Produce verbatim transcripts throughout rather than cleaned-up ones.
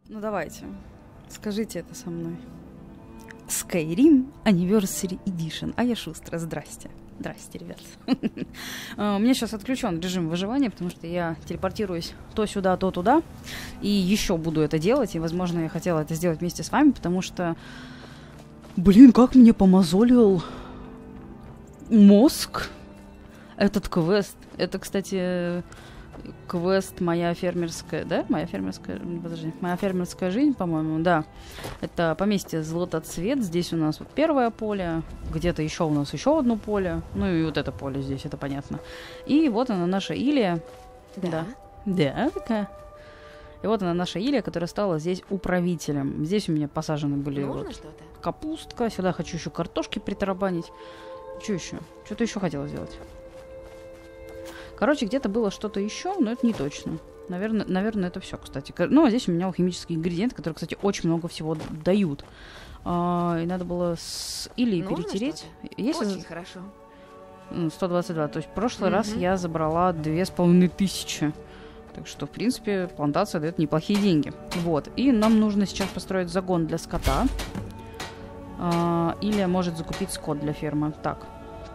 Ну давайте, скажите это со мной. Skyrim Anniversary Edition. А я шустро, здрасте. Здрасте, ребят. У меня сейчас отключен режим выживания, потому что я телепортируюсь то сюда, то туда. И еще буду это делать. И, возможно, я хотела это сделать вместе с вами, потому что... Блин, как мне помозолил мозг этот квест. Это, кстати... Квест «Моя фермерская», да? Моя фермерская, подожди, «Моя фермерская жизнь», по-моему, да. Это поместье Златоцвет. Здесь у нас вот первое поле, где-то еще у нас еще одно поле. Ну и вот это поле здесь, это понятно. И вот она, наша Илия. Да. Да, да такая. И вот она, наша Илия, которая стала здесь управителем. Здесь у меня посажены были вот капустка. Сюда хочу еще картошки притарабанить. Что еще? Что-то еще хотела сделать. Короче, где-то было что-то еще, но это не точно. Наверное, наверное, это все, кстати. Ну, а здесь у меня алхимические ингредиенты, которые, кстати, очень много всего дают. А, и надо было с Ильей Нужно перетереть. Если... Очень за... хорошо. сто двадцать два. То есть в прошлый Mm-hmm. раз я забрала две с половиной тысячи. Так что, в принципе, плантация дает неплохие деньги. Вот. И нам нужно сейчас построить загон для скота. А, Илья может закупить скот для фермы. Так.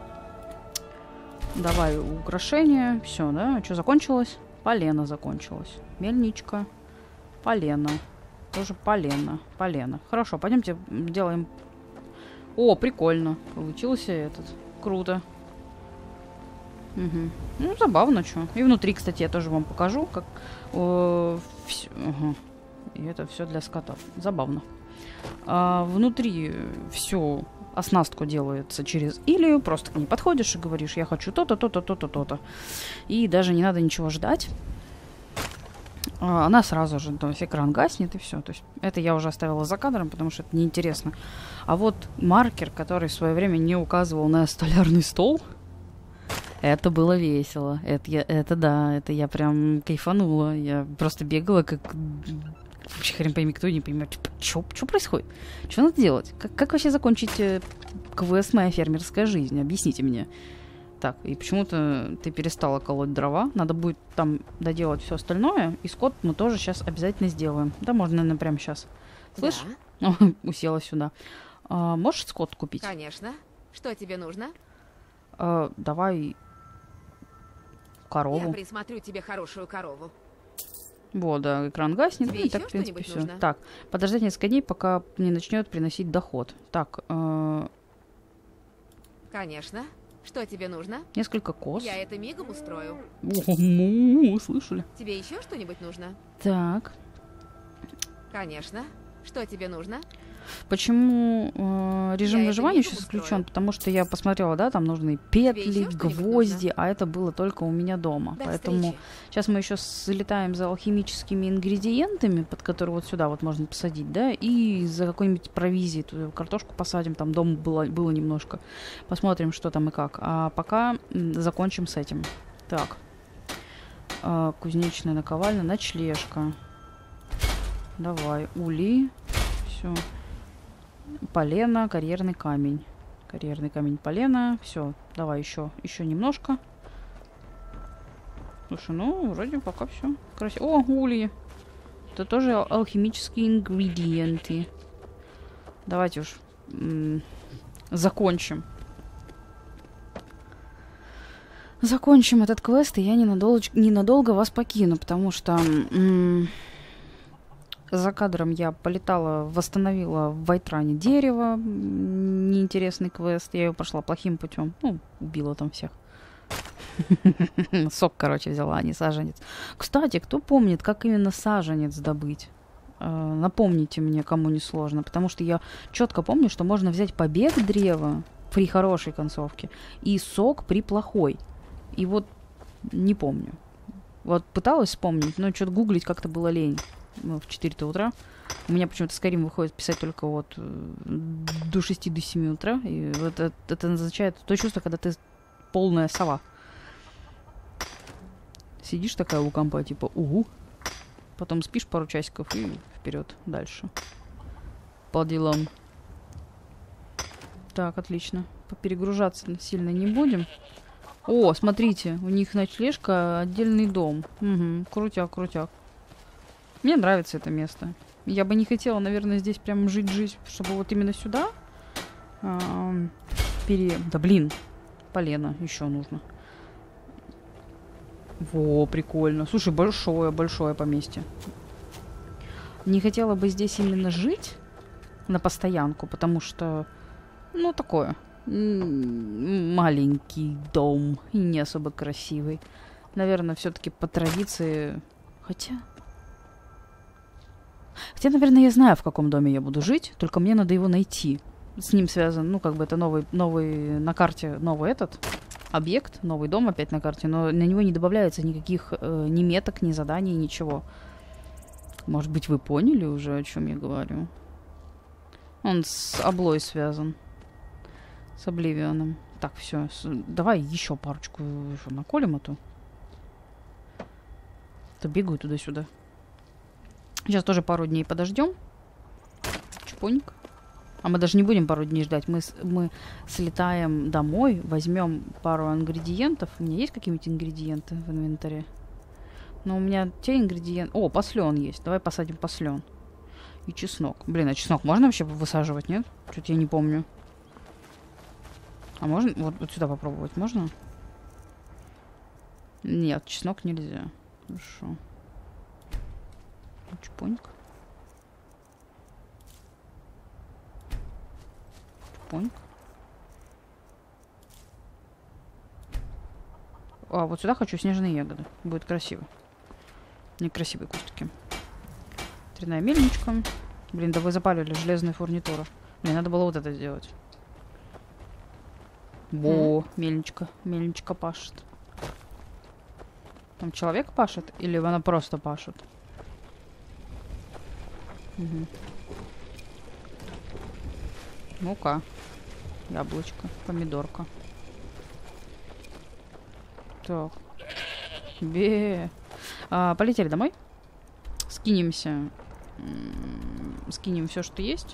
Давай украшения. Все, да? Что закончилось? Полено закончилось. Мельничка. Полено. Тоже полено. Полено. Хорошо, пойдемте делаем... О, прикольно. Получился этот. Круто. Угу. Ну, забавно, что. И внутри, кстати, я тоже вам покажу, как... Э, всё, угу. И это все для скотов. Забавно. А внутри все... Оснастку делается через Илью, просто к ней подходишь и говоришь, я хочу то-то, то-то, то-то, то-то. И даже не надо ничего ждать. Она сразу же, то есть экран гаснет и все. То есть это я уже оставила за кадром, потому что это неинтересно. А вот маркер, который в свое время не указывал на столярный стол, это было весело. Это, я, это да, это я прям кайфанула. Я просто бегала как... Вообще хрен пойми, кто не понимает, что происходит? Что надо делать? Как, как вообще закончить э, квест «Моя фермерская жизнь»? Объясните мне. Так, и почему-то ты перестала колоть дрова. Надо будет там доделать все остальное. И скот мы тоже сейчас обязательно сделаем. Да, можно, наверное, прямо сейчас. Слышь? Да. Усела сюда. А, можешь скот купить? Конечно. Что тебе нужно? А, давай корову. Я присмотрю тебе хорошую корову. Вот, да, экран гаснет. Тебе ну, еще так, в принципе, все. нужно? Так, подождать несколько дней, пока не начнет приносить доход. Так, э... конечно. Что тебе нужно? Несколько коз. Я это мигом устрою. О, слышали? Тебе еще что-нибудь нужно? Так. Конечно. Что тебе нужно? Почему э, режим я выживания сейчас включен? Потому что я посмотрела, да, там нужны петли, гвозди, нужно? А это было только у меня дома. До Поэтому встречи. Сейчас мы еще залетаем за алхимическими ингредиентами, под которые вот сюда вот можно посадить, да, и за какой-нибудь провизией туда картошку посадим, там дома было, было немножко. Посмотрим, что там и как. А пока закончим с этим. Так. Э, кузнечная наковальня, ночлежка. Давай, ули. Все. Полено, карьерный камень. Карьерный камень, полено. Все, давай еще, еще немножко. Слушай, ну, вроде пока все красиво. О, ульи. Это тоже ал- алхимические ингредиенты. Давайте уж м- закончим. Закончим этот квест, и я ненадолго, ненадолго вас покину, потому что... М- За кадром я полетала, восстановила в Вайтране дерево. Неинтересный квест. Я ее прошла плохим путем. Ну, убила там всех. Сок, короче, взяла, а не саженец. Кстати, кто помнит, как именно саженец добыть? Напомните мне, кому не сложно. Потому что я четко помню, что можно взять побег древа при хорошей концовке и сок при плохой. И вот не помню. Вот пыталась вспомнить, но что-то гуглить как-то было лень. В четыре утра. У меня почему-то Skyrim выходит писать только вот до шести до семи утра. И вот это, это означает то чувство, когда ты полная сова. Сидишь такая у компа, типа, угу. Потом спишь пару часиков и вперед дальше. По делам. Так, отлично. Перегружаться сильно не будем. О, смотрите, у них ночлежка, отдельный дом. Угу, крутяк, крутяк. Мне нравится это место. Я бы не хотела, наверное, здесь прям жить-жить, чтобы вот именно сюда а, пере... Да блин, полено еще нужно. Во, прикольно. Слушай, большое-большое поместье. Не хотела бы здесь именно жить на постоянку, потому что, ну, такое. Маленький дом и не особо красивый. Наверное, все-таки по традиции... Хотя... Хотя, наверное, я знаю, в каком доме я буду жить, только мне надо его найти. С ним связан, ну, как бы это новый, новый на карте, новый этот объект, новый дом опять на карте, но на него не добавляется никаких э, ни меток, ни заданий, ничего. Может быть, вы поняли уже, о чем я говорю? Он с Облой связан. С Обливионом. Так, все. Давай еще парочку что, наколем эту. То бегаю туда-сюда. Сейчас тоже пару дней подождем. Чпоник. А мы даже не будем пару дней ждать. Мы, мы слетаем домой, возьмем пару ингредиентов. У меня есть какие-нибудь ингредиенты в инвентаре? Но у меня те ингредиенты... О, послен есть. Давай посадим послен. И чеснок. Блин, а чеснок можно вообще высаживать, нет? Что-то я не помню. А можно... Вот, вот сюда попробовать можно? Нет, чеснок нельзя. Хорошо. Чпоньк. Чпоньк. А, вот сюда хочу снежные ягоды. Будет красиво. Некрасивые кустики. Тряная мельничка. Блин, да вы запалили железную фурнитуру. Мне надо было вот это сделать. Во, мельничка. Мельничка пашет. Там человек пашет? Или она просто пашет? Угу. Мука. Яблочко. Помидорка. Так. Бе. А, полетели домой. Скинемся. Скинем все, что есть.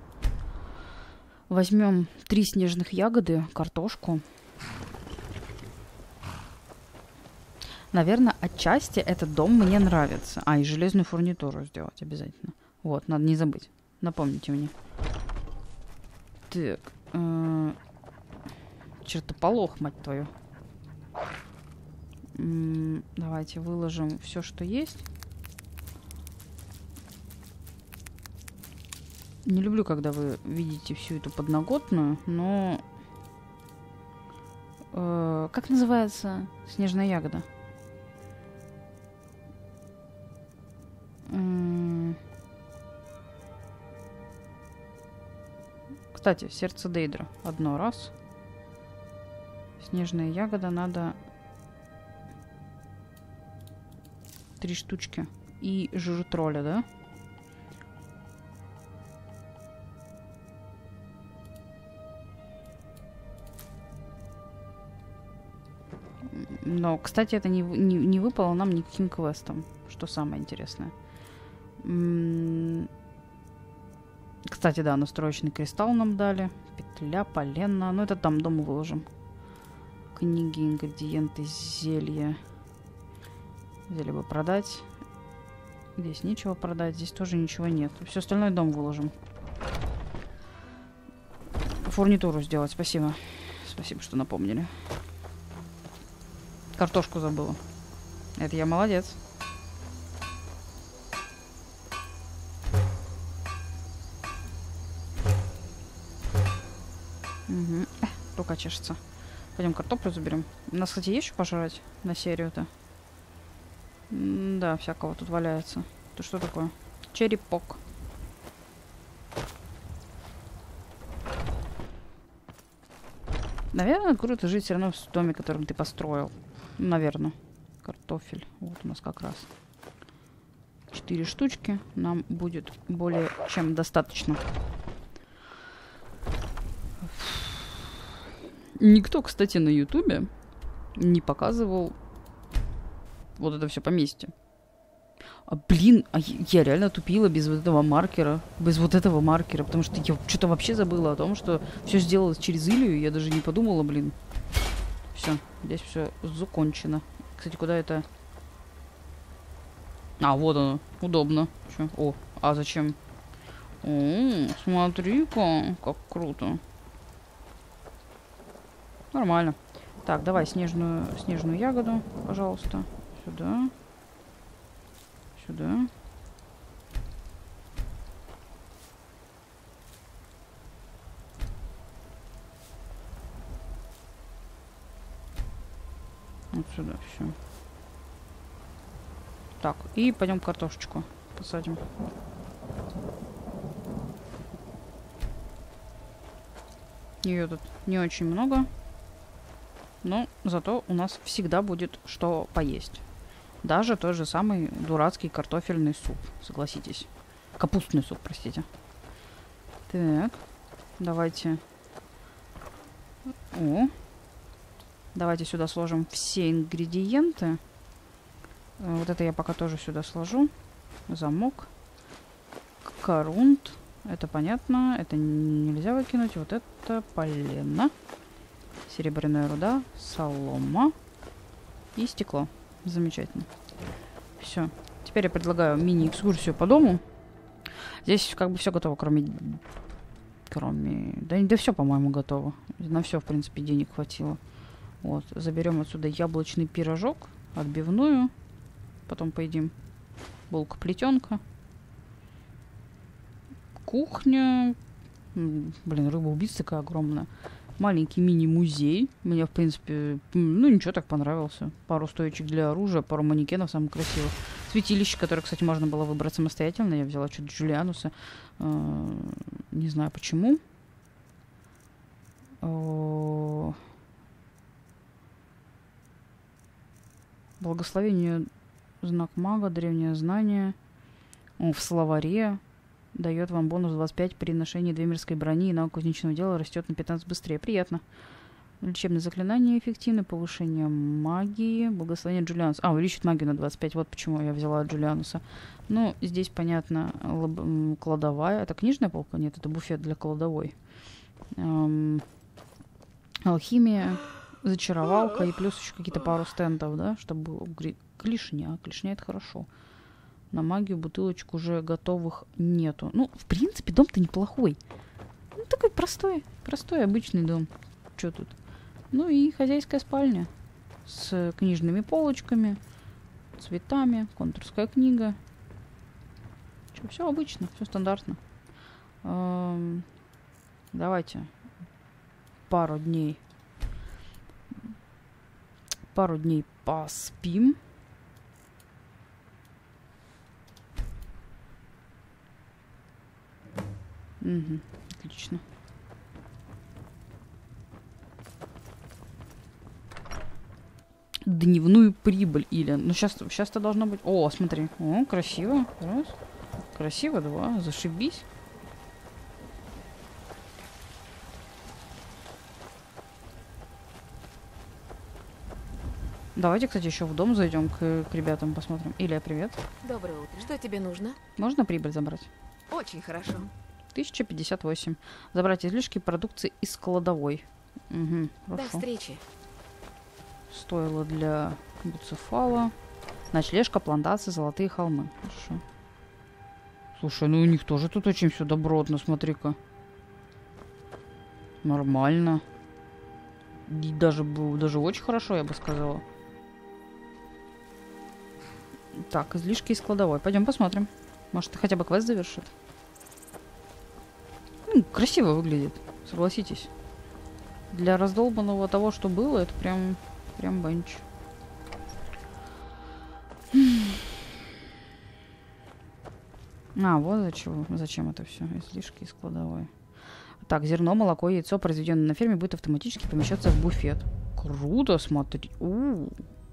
Возьмем три снежных ягоды, картошку. Наверное, отчасти этот дом мне нравится. А, и железную фурнитуру сделать обязательно. Вот, надо не забыть. Напомните мне. Так. Э чертополох, мать твою. М давайте выложим все, что есть. Не люблю, когда вы видите всю эту подноготную, но... Э как называется снежная ягода? Кстати, сердце Дейдра. Одно раз. Снежная ягода надо... Три штучки. И жир тролля, да? Но, кстати, это не, не, не выпало нам никаким квестом. Что самое интересное. М-м- Кстати, да, настроечный кристалл нам дали. Петля, полено. Ну, это там дома выложим. Книги, ингредиенты, зелья. Зелье бы продать. Здесь нечего продать. Здесь тоже ничего нет. Все остальное дом выложим. Фурнитуру сделать. Спасибо. Спасибо, что напомнили. Картошку забыла. Это я молодец. Угу. Эх, рука чешется. Пойдем картоплю заберем. У нас, кстати, есть что пожрать на серию-то? Да, всякого тут валяется. Это что такое? Черепок. Наверное, круто жить все равно в доме, которым ты построил. Наверное. Картофель. Вот у нас как раз. Четыре штучки. Нам будет более чем достаточно. Никто, кстати, на Ютубе не показывал вот это все поместье. А, блин, а я реально тупила без вот этого маркера. Без вот этого маркера. Потому что я что-то вообще забыла о том, что все сделалось через Илью. Я даже не подумала, блин. Все, здесь все закончено. Кстати, куда это? А, вот оно. Удобно. Чё? О, А зачем? О, смотри-ка, как круто. Нормально. Так, давай снежную, снежную ягоду, пожалуйста. Сюда. Сюда. Вот сюда все. Так, и пойдем картошечку посадим. Ее тут не очень много. Но зато у нас всегда будет что поесть. Даже тот же самый дурацкий картофельный суп, согласитесь. Капустный суп, простите. Так, давайте... О, давайте сюда сложим все ингредиенты. Вот это я пока тоже сюда сложу. Замок. Корунд. Это понятно. Это нельзя выкинуть. Вот это полено. Серебряная руда. Солома. И стекло. Замечательно. Все. Теперь я предлагаю мини-экскурсию по дому. Здесь как бы все готово, кроме... Кроме... Да, да все, по-моему, готово. На все, в принципе, денег хватило. Вот. Заберем отсюда яблочный пирожок. Отбивную. Потом поедим булка-плетенка. Кухня. Блин, рыба-убийца такая огромная. Маленький мини-музей. Мне, в принципе, ну ничего, так понравился. Пару стоечек для оружия, пару манекенов, самых красивых. Святилище, которое, кстати, можно было выбрать самостоятельно. Я взяла что-то Джулиануса. Э, не знаю почему. О... Благословение, знак мага, древнее знание. О, в словаре. Дает вам бонус двадцать пять при ношении двемирской брони, и навык кузнечного дела растет на пятнадцать быстрее. Приятно. Лечебное заклинание эффективно, повышение магии, благословение Джулиануса. А, увеличит магию на двадцать пять, вот почему я взяла Джулиануса. Ну, здесь, понятно, лаб- кладовая. Это книжная полка? Нет, это буфет для кладовой. Эм, алхимия, зачаровалка и плюс еще какие-то пару стендов, да, чтобы гри- клешня. Клешня — это хорошо. На магию бутылочек уже готовых нету. Ну, в принципе, дом-то неплохой. Ну, такой простой, простой обычный дом. Что тут? Ну и хозяйская спальня с книжными полочками, цветами, контурская книга. Что, все обычно, все стандартно. Эм, давайте пару дней, пару дней поспим. Угу, отлично. Дневную прибыль, Илья. Ну, сейчас, сейчас-то должно быть... О, смотри. О, красиво. Раз. Красиво, два. Зашибись. Давайте, кстати, еще в дом зайдем к, к ребятам, посмотрим. Илья, привет. Доброе утро. Что тебе нужно? Можно прибыль забрать? Очень хорошо. тысяча пятьдесят восемь. Забрать излишки продукции из кладовой. Угу, До встречи. Стоило для Буцефала. Ночлежка, плантации, золотые холмы. Хорошо. Слушай, ну у них тоже тут очень все добротно, смотри-ка. Нормально. И даже, даже очень хорошо, я бы сказала. Так, излишки из кладовой. Пойдем посмотрим. Может, хотя бы квест завершит. Ну, красиво выглядит, согласитесь. Для раздолбанного того, что было, это прям, прям бенч. А, вот зачем, зачем это все. Излишки из кладовой. Так, зерно, молоко, яйцо, произведенное на ферме, будет автоматически помещаться в буфет. Круто, смотри. У-у-у.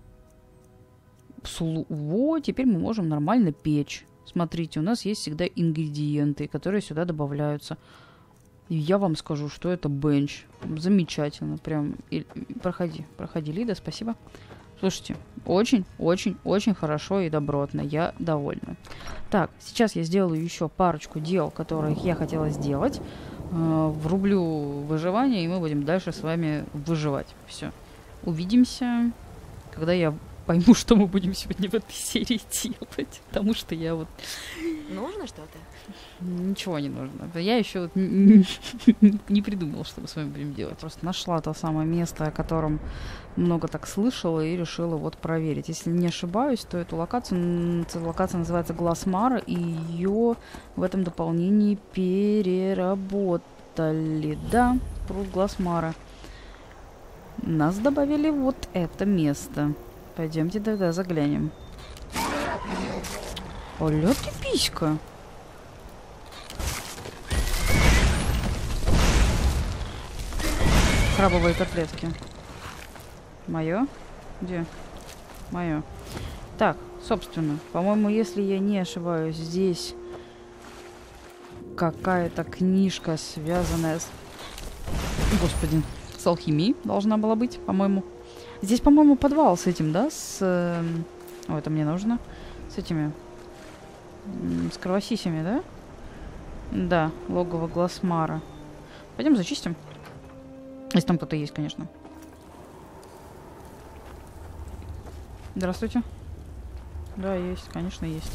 Вот, теперь мы можем нормально печь. Смотрите, у нас есть всегда ингредиенты, которые сюда добавляются. И я вам скажу, что это бенч. Замечательно. Прям. И, проходи, проходи, Лида, спасибо. Слушайте, очень, очень, очень хорошо и добротно. Я довольна. Так, сейчас я сделаю еще парочку дел, которые я хотела сделать. Э, врублю выживание, и мы будем дальше с вами выживать. Все. Увидимся, когда я пойму, что мы будем сегодня в этой серии делать. Потому что я вот... Нужно что-то? Ничего не нужно. Я еще вот не придумала, что мы с вами будем делать. Просто нашла то самое место, о котором много так слышала, и решила вот проверить. Если не ошибаюсь, то эту локацию, эта локация называется Гласмара, и ее в этом дополнении переработали. Да, пруд Гласмара. Нас добавили вот это место. Пойдемте тогда заглянем. Оля, ты писька. Крабовые котлетки. Мое? Где? Мое. Так, собственно, по-моему, если я не ошибаюсь, здесь какая-то книжка, связанная с... Господи, с алхимией должна была быть, по-моему. Здесь, по-моему, подвал с этим, да? С... О, это мне нужно. С этими... С кровосисями, да? Да, логово Гласмара. Пойдем зачистим. Если там кто-то есть, конечно. Здравствуйте. Да, есть, конечно, есть.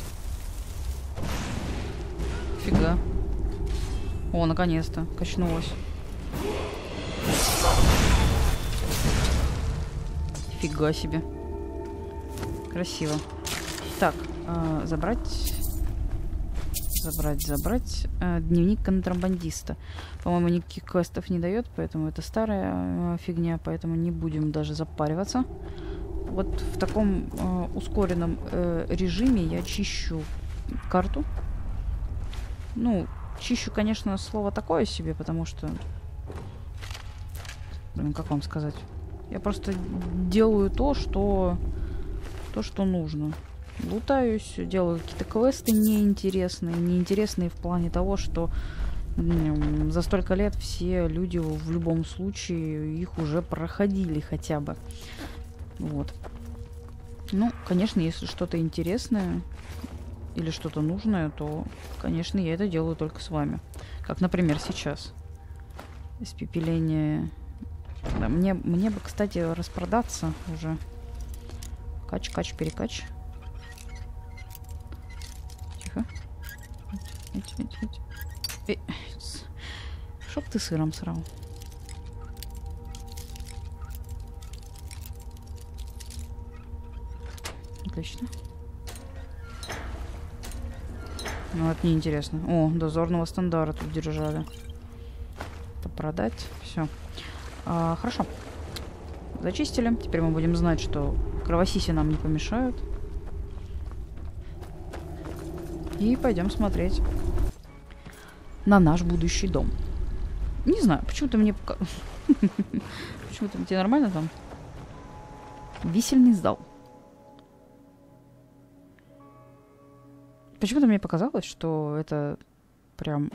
Фига. О, наконец-то. Качнулась. Фига себе. Красиво. Так, э, забрать... Забрать, забрать. Э, дневник контрабандиста. По-моему, никаких квестов не дает, поэтому это старая э, фигня, поэтому не будем даже запариваться. Вот в таком э, ускоренном э, режиме я чищу карту. Ну, чищу, конечно, слово такое себе, потому что... Блин, как вам сказать? Я просто делаю то, что... То, что нужно. Лутаюсь, делаю какие-то квесты неинтересные. Неинтересные в плане того, что м, за столько лет все люди в любом случае их уже проходили хотя бы. Вот. Ну, конечно, если что-то интересное или что-то нужное, то, конечно, я это делаю только с вами. Как, например, сейчас. Испепеление... Да, мне, мне бы, кстати, распродаться уже. Кач-кач-перекач. Тихо. Э, чтоб ты сыром срал. Отлично. Ну, это неинтересно. О, дозорного стандарта тут держали. Это продать. Все. А, хорошо. Зачистили. Теперь мы будем знать, что кровосиси нам не помешают. И пойдем смотреть на наш будущий дом. Не знаю, почему-то мне пока... Почему-то тебе нормально там? Висельный зал. Почему-то мне показалось, что это прям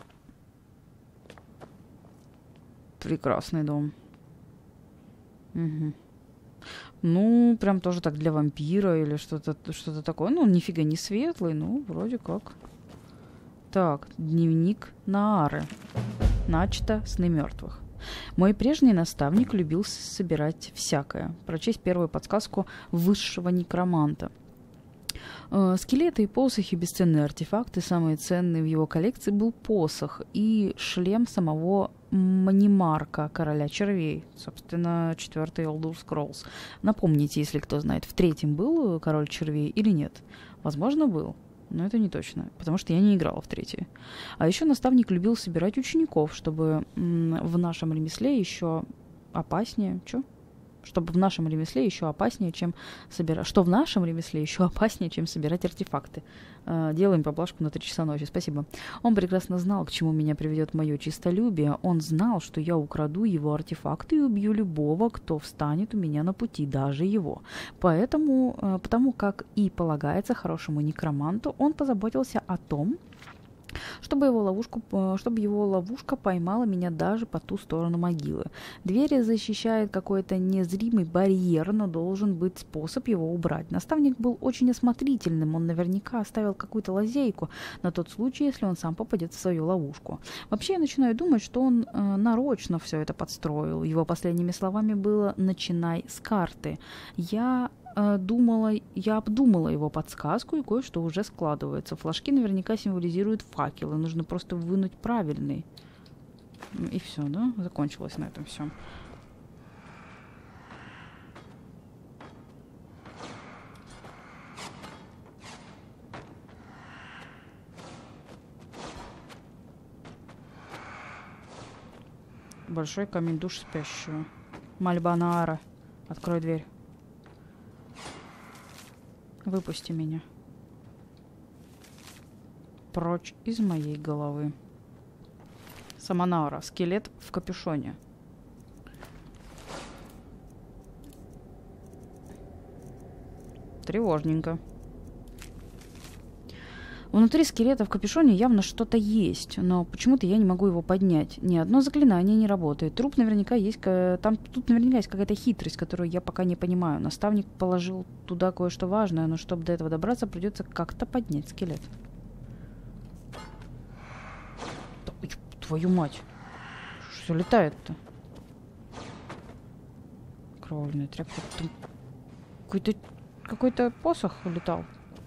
прекрасный дом. Угу. Ну, прям тоже так для вампира или что-то что-то такое. Ну, нифига не светлый, ну, вроде как. Так, дневник Наары. Начато сны мертвых. Мой прежний наставник любил собирать всякое. Прочесть первую подсказку высшего некроманта. Э, скелеты и посохи — бесценные артефакты. Самые ценные в его коллекции был посох и шлем самого Манимарка, короля червей. Собственно, четвертый Elder Scrolls. Напомните, если кто знает, в третьем был король червей или нет. Возможно, был. Но это не точно, потому что я не играла в третий. А еще наставник любил собирать учеников, чтобы м- в нашем ремесле еще опаснее... Чё? Чтобы в нашем ремесле еще опаснее, чем собирать... Что в нашем ремесле еще опаснее, чем собирать артефакты. Э, делаем поблажку на три часа ночи. Спасибо. Он прекрасно знал, к чему меня приведет мое честолюбие. Он знал, что я украду его артефакты и убью любого, кто встанет у меня на пути, даже его. Поэтому, э, потому как и полагается хорошему некроманту, он позаботился о том, чтобы его, ловушку, чтобы его ловушка поймала меня даже по ту сторону могилы. Двери защищает какой-то незримый барьер, но должен быть способ его убрать. Наставник был очень осмотрительным, он наверняка оставил какую-то лазейку на тот случай, если он сам попадет в свою ловушку. Вообще я начинаю думать, что он э, нарочно все это подстроил. Его последними словами было «начинай с карты». Я э, думала, я обдумала его подсказку, и кое-что уже складывается. Флажки наверняка символизируют факелы. Нужно просто вынуть правильный. И все, да? Закончилось на этом все. Большой камень душ спящего. Мольба Наара. Открой дверь. Выпусти меня. Прочь из моей головы. Сама Наара. Скелет в капюшоне. Тревожненько. Внутри скелета в капюшоне явно что-то есть, но почему-то я не могу его поднять. Ни одно заклинание не работает. Труп наверняка есть... Там тут наверняка есть какая-то хитрость, которую я пока не понимаю. Наставник положил туда кое-что важное, но чтобы до этого добраться, придется как-то поднять скелет. Ой, твою мать! Что летает-то? Кровавленная тряпка. Какой-то... Какой-то посох летал.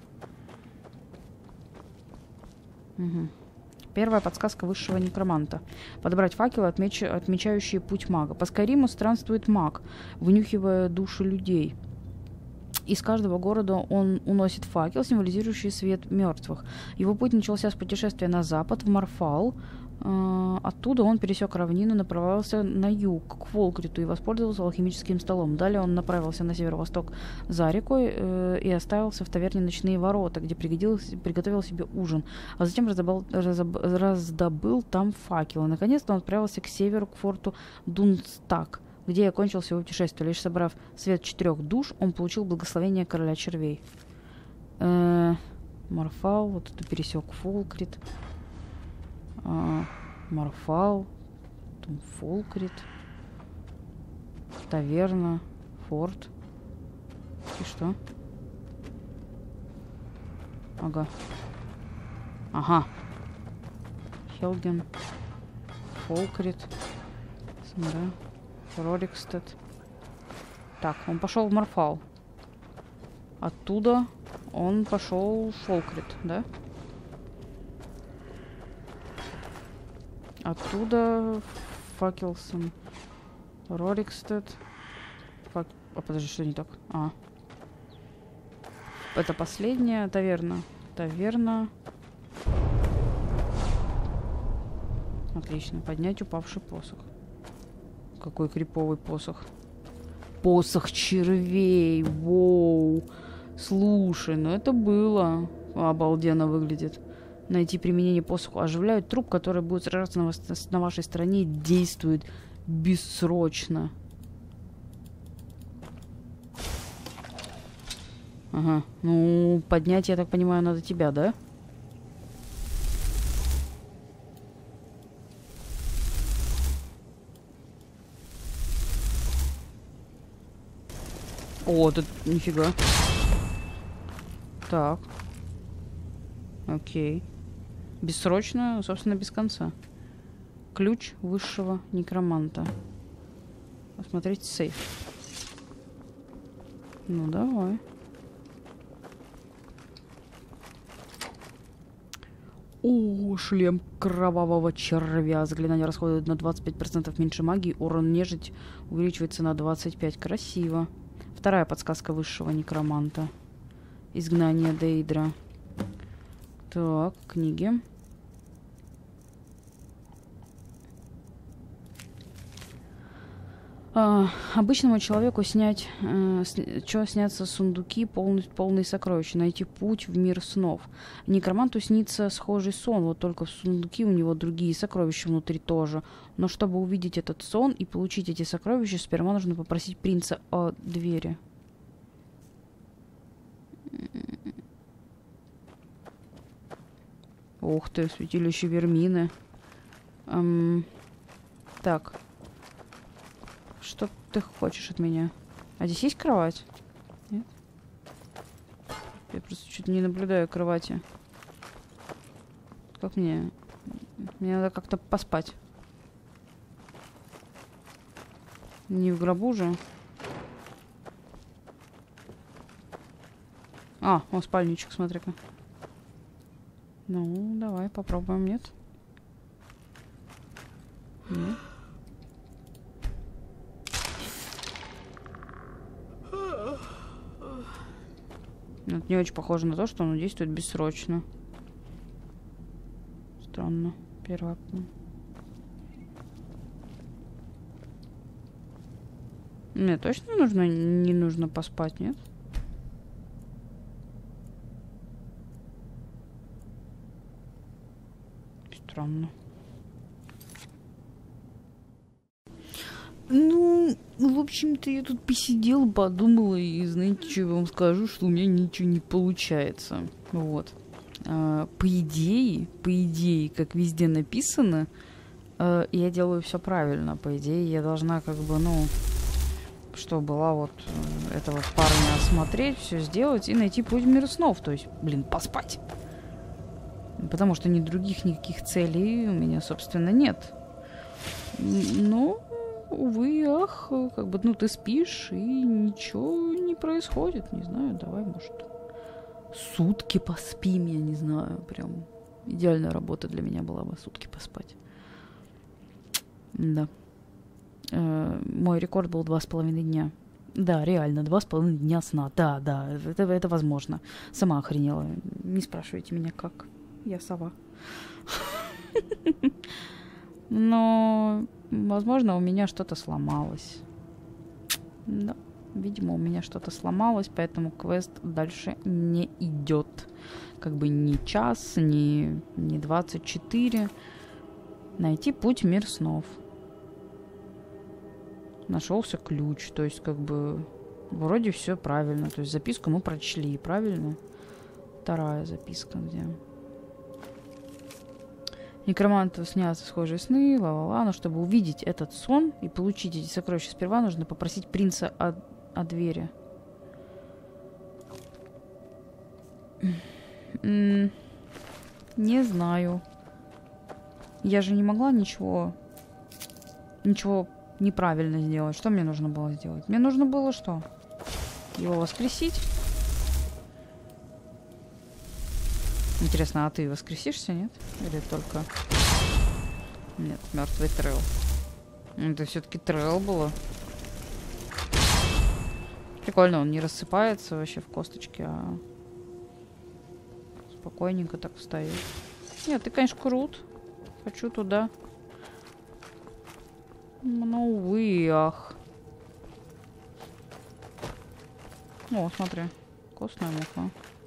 Угу. Первая подсказка высшего некроманта. Подобрать факелы, отмеч... отмечающие путь мага. По Скайриму странствует маг, вынюхивая души людей. Из каждого города он уносит факел, символизирующий свет мертвых. Его путь начался с путешествия на запад, в Марфал. Оттуда он пересек равнину, направился на юг, к Волкриту, и воспользовался алхимическим столом. Далее он направился на северо-восток за рекой э, и оставился в таверне «Ночные ворота», где приготовил себе ужин, а затем раздобыл, разоб, раздобыл там факелы. Наконец-то он отправился к северу, к форту Дунстаг, где окончил свое путешествие. Лишь собрав свет четырех душ, он получил благословение короля червей. Э, Марфал, вот это пересек Волкрит. А, Марфал, Фолкрит, таверна, форт. И что? Ага. Ага. Хелген, Фолкрит, да. Рорикстед. Так, он пошел в Марфал. Оттуда он пошел в Фолкрит, да? Оттуда Факелсон, Рорикстед. Фак... А, подожди, что не так? А. Это последняя таверна. Таверна. Отлично. Поднять упавший посох. Какой криповый посох. Посох червей. Воу. Слушай, ну это было. Обалденно выглядит. Найти применение посоху. Оживляют труп, который будет сражаться на, вас, на вашей стороне, действует бессрочно. Ага. Ну, поднять, я так понимаю, надо тебя, да? О, тут нифига. Так. Окей. Бессрочно, собственно, без конца. Ключ высшего некроманта. Посмотреть сейф. Ну, давай. О, шлем кровавого червя. Заклинание расходует на двадцать пять процентов меньше магии. Урон нежить увеличивается на двадцать пять процентов. Красиво. Вторая подсказка высшего некроманта. Изгнание Дейдра. Так, книги. А, обычному человеку снять, э, с, что снятся сундуки, полный, полные сокровища, найти путь в мир снов. Некроманту снится схожий сон, вот только в сундуки у него другие сокровища внутри тоже. Но чтобы увидеть этот сон и получить эти сокровища, сперва нужно попросить принца о двери. Ух ты, святилище Вермины. Эм, так. Что ты хочешь от меня? А здесь есть кровать? Нет? Я просто чуть не наблюдаю кровати. Как мне? Мне надо как-то поспать. Не в гробу же. А, о, спальничек, смотри-ка. Ну, давай, попробуем, нет? Нет. Это не очень похоже на то, что оно действует бессрочно. Странно. Первое. Мне точно нужно, не нужно поспать, нет? Странно. Ну, в общем-то, я тут посидела, подумала, и знаете, что я вам скажу, что у меня ничего не получается. Вот. А, по идее, по идее, как везде написано, а, я делаю все правильно. По идее, я должна как бы, ну, что была вот этого парня осмотреть, все сделать и найти путь в мир снов. То есть, блин, поспать. Потому что ни других никаких целей у меня, собственно, нет. Но... увы, ах, как бы, ну, ты спишь, и ничего не происходит. Не знаю, давай, может, сутки поспим, я не знаю. Прям идеальная работа для меня была бы сутки поспать. Да. Э, мой рекорд был два с половиной дня. Да, реально, два с половиной дня сна. Да, да, это, это возможно. Сама охренела. Не спрашивайте меня, как. Я сова. Но... возможно, у меня что-то сломалось. Да, видимо, у меня что-то сломалось, поэтому квест дальше не идет. Как бы ни час, ни, ни двадцать четыре. Найти путь в мир снов. Нашелся ключ, то есть как бы вроде все правильно. То есть записку мы прочли, правильно? Вторая записка где? Некроманту снятся схожие сны, ла-ла-ла, но чтобы увидеть этот сон и получить эти сокровища, сперва нужно попросить принца о, о двери. М-м- не знаю. Я же не могла ничего, ничего неправильно сделать. Что мне нужно было сделать? Мне нужно было что? Его воскресить? Интересно, а ты воскресишься, нет? Или только... Нет, мертвый трейл. Это все-таки трейл было. Прикольно, он не рассыпается вообще в косточке, а спокойненько так встает. Нет, ты, конечно, крут. Хочу туда. Ну, увы, ах. О, смотри. Костная муха.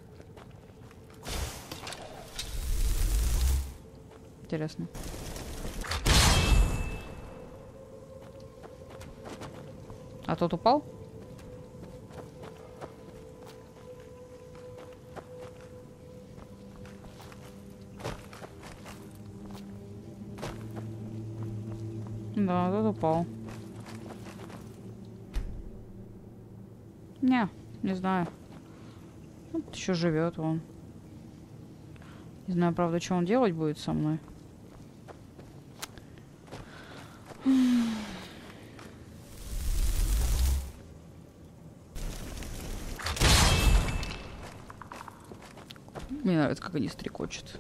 Интересно. А тот упал? Да, тот упал. Не, не знаю. Вот еще живет он. Не знаю, правда, что он делать будет со мной. Мне нравится, как они стрекочут.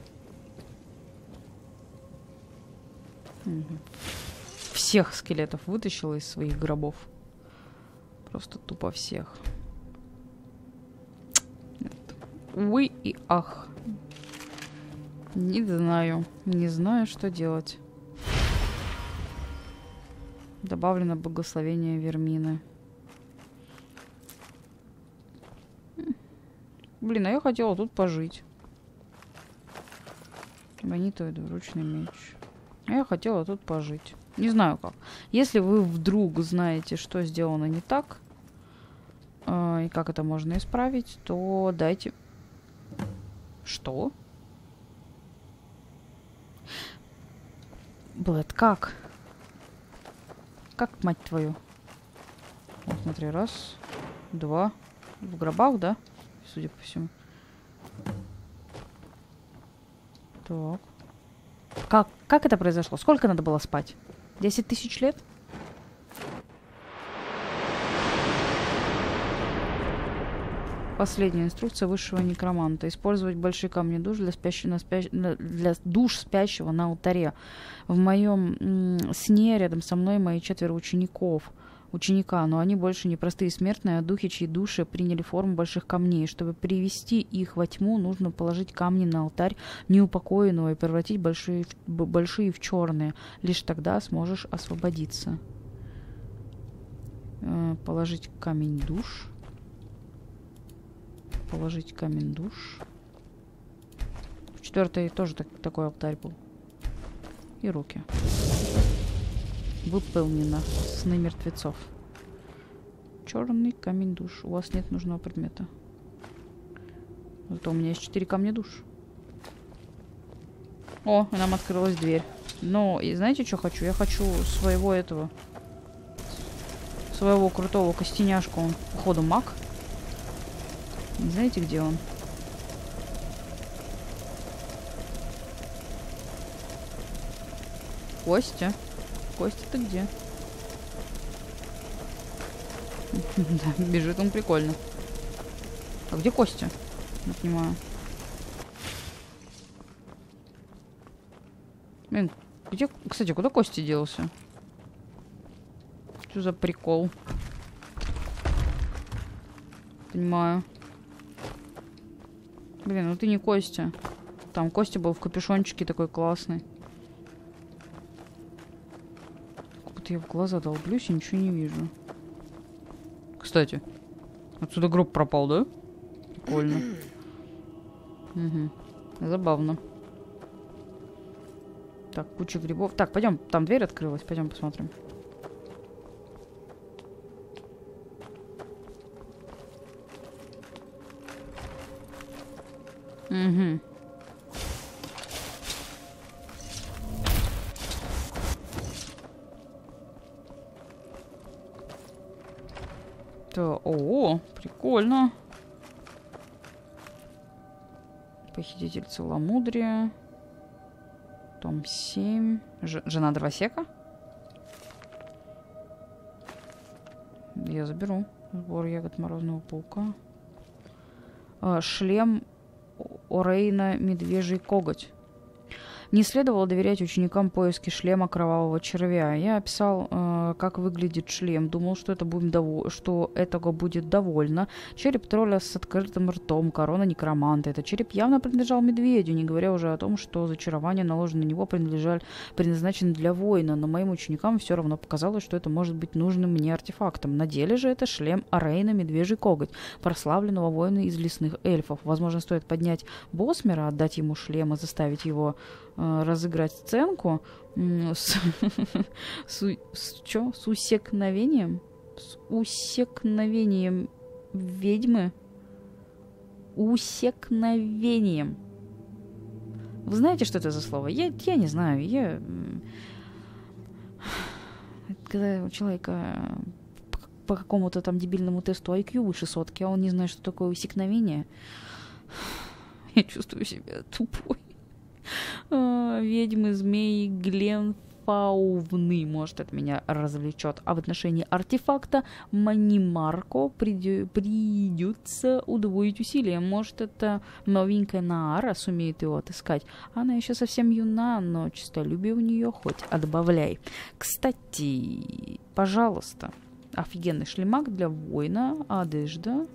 Угу. Всех скелетов вытащила из своих гробов. Просто тупо всех. Нет. Увы и ах. Не знаю. Не знаю, что делать. Добавлено благословение Вермины. Блин, а я хотела тут пожить. Бонитовый двуручный меч. А я хотела тут пожить. Не знаю как. Если вы вдруг знаете, что сделано не так, э, и как это можно исправить, то дайте... Что? Блэд, как? Как, мать твою? Вот, смотри, раз, два. В гробах, да? Судя по всему. Так. Как, как это произошло? Сколько надо было спать? Десять тысяч лет? Последняя инструкция высшего некроманта. Использовать большие камни душ для, спящего на спящ... для душ спящего на алтаре. В моем м- сне рядом со мной мои четверо учеников. Ученика, но они больше не простые смертные, а духи, чьи души приняли форму больших камней. Чтобы привести их во тьму, нужно положить камни на алтарь неупокоенного и превратить большие в, большие в черные. Лишь тогда сможешь освободиться. Э, положить камень душ. Положить камень душ. В четвертой тоже так, такой алтарь был. И руки. Выполнено. Сны мертвецов. Черный камень душ. У вас нет нужного предмета. Зато у меня есть четыре камня душ. О, нам открылась дверь. Но, и знаете, что хочу? Я хочу своего этого... Своего крутого костеняшку. Он, походу, маг. Не знаете, где он? Костя? Костя, ты где? Да, бежит он прикольно. А где Костя? Не понимаю. Блин, где... Кстати, куда Костя делся? Что за прикол? Понимаю. Блин, ну ты не Костя. Там Костя был в капюшончике такой классный. Я в глаза долблюсь и ничего не вижу. Кстати, отсюда гроб пропал, да? Прикольно. Угу. Забавно. Так, куча грибов. Так, пойдем. Там дверь открылась. Пойдем посмотрим. Угу. О, прикольно. Похититель целомудрия. Том семь. Ж жена дровосека. Я заберу. Сбор ягод морозного паука. А, шлем Орейна медвежий коготь. Не следовало доверять ученикам поиски шлема кровавого червя. Я описал, э, как выглядит шлем. Думал, что, это будем дово- что этого будет довольно. Череп тролля с открытым ртом, корона некроманта. Этот череп явно принадлежал медведю, не говоря уже о том, что зачарование, наложенное на него, принадлежали, предназначено для воина. Но моим ученикам все равно показалось, что это может быть нужным мне артефактом. На деле же это шлем Орейна медвежий коготь, прославленного воина из лесных эльфов. Возможно, стоит поднять Босмера, отдать ему шлем и заставить его разыграть сценку с, с, с, чё? С усекновением? С усекновением ведьмы? Усекновением. Вы знаете, что это за слово? Я, я не знаю. Я... Когда у человека по, по какому-то там дебильному тесту ай кью выше сотки, а он не знает, что такое усекновение, я чувствую себя тупой. А, ведьмы, змеи, Гленфауны. Может, это меня развлечет. А в отношении артефакта Манимарко придё- придется удвоить усилия. Может, это новенькая Наара сумеет его отыскать. Она еще совсем юна, но честолюбие у нее хоть отбавляй. Кстати, пожалуйста, офигенный шлемак для воина, одежда.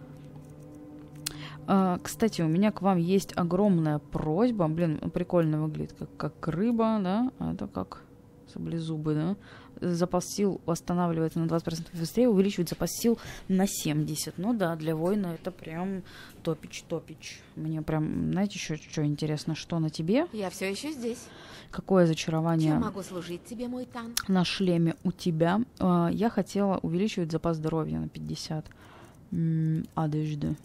Uh, кстати, у меня к вам есть огромная просьба. Блин, прикольно выглядит, как, как рыба, да? А это как саблезубы, да? Запас сил восстанавливается на двадцать процентов быстрее, увеличивает запас сил на семьдесят. Ну да, для воина это прям топич-топич. Мне прям, знаете, еще что интересно, что на тебе? Я все еще здесь. Какое зачарование Чем могу служить тебе, мой Тан? На шлеме у тебя? Uh, я хотела увеличивать запас здоровья на пятьдесят. М-м, одежды.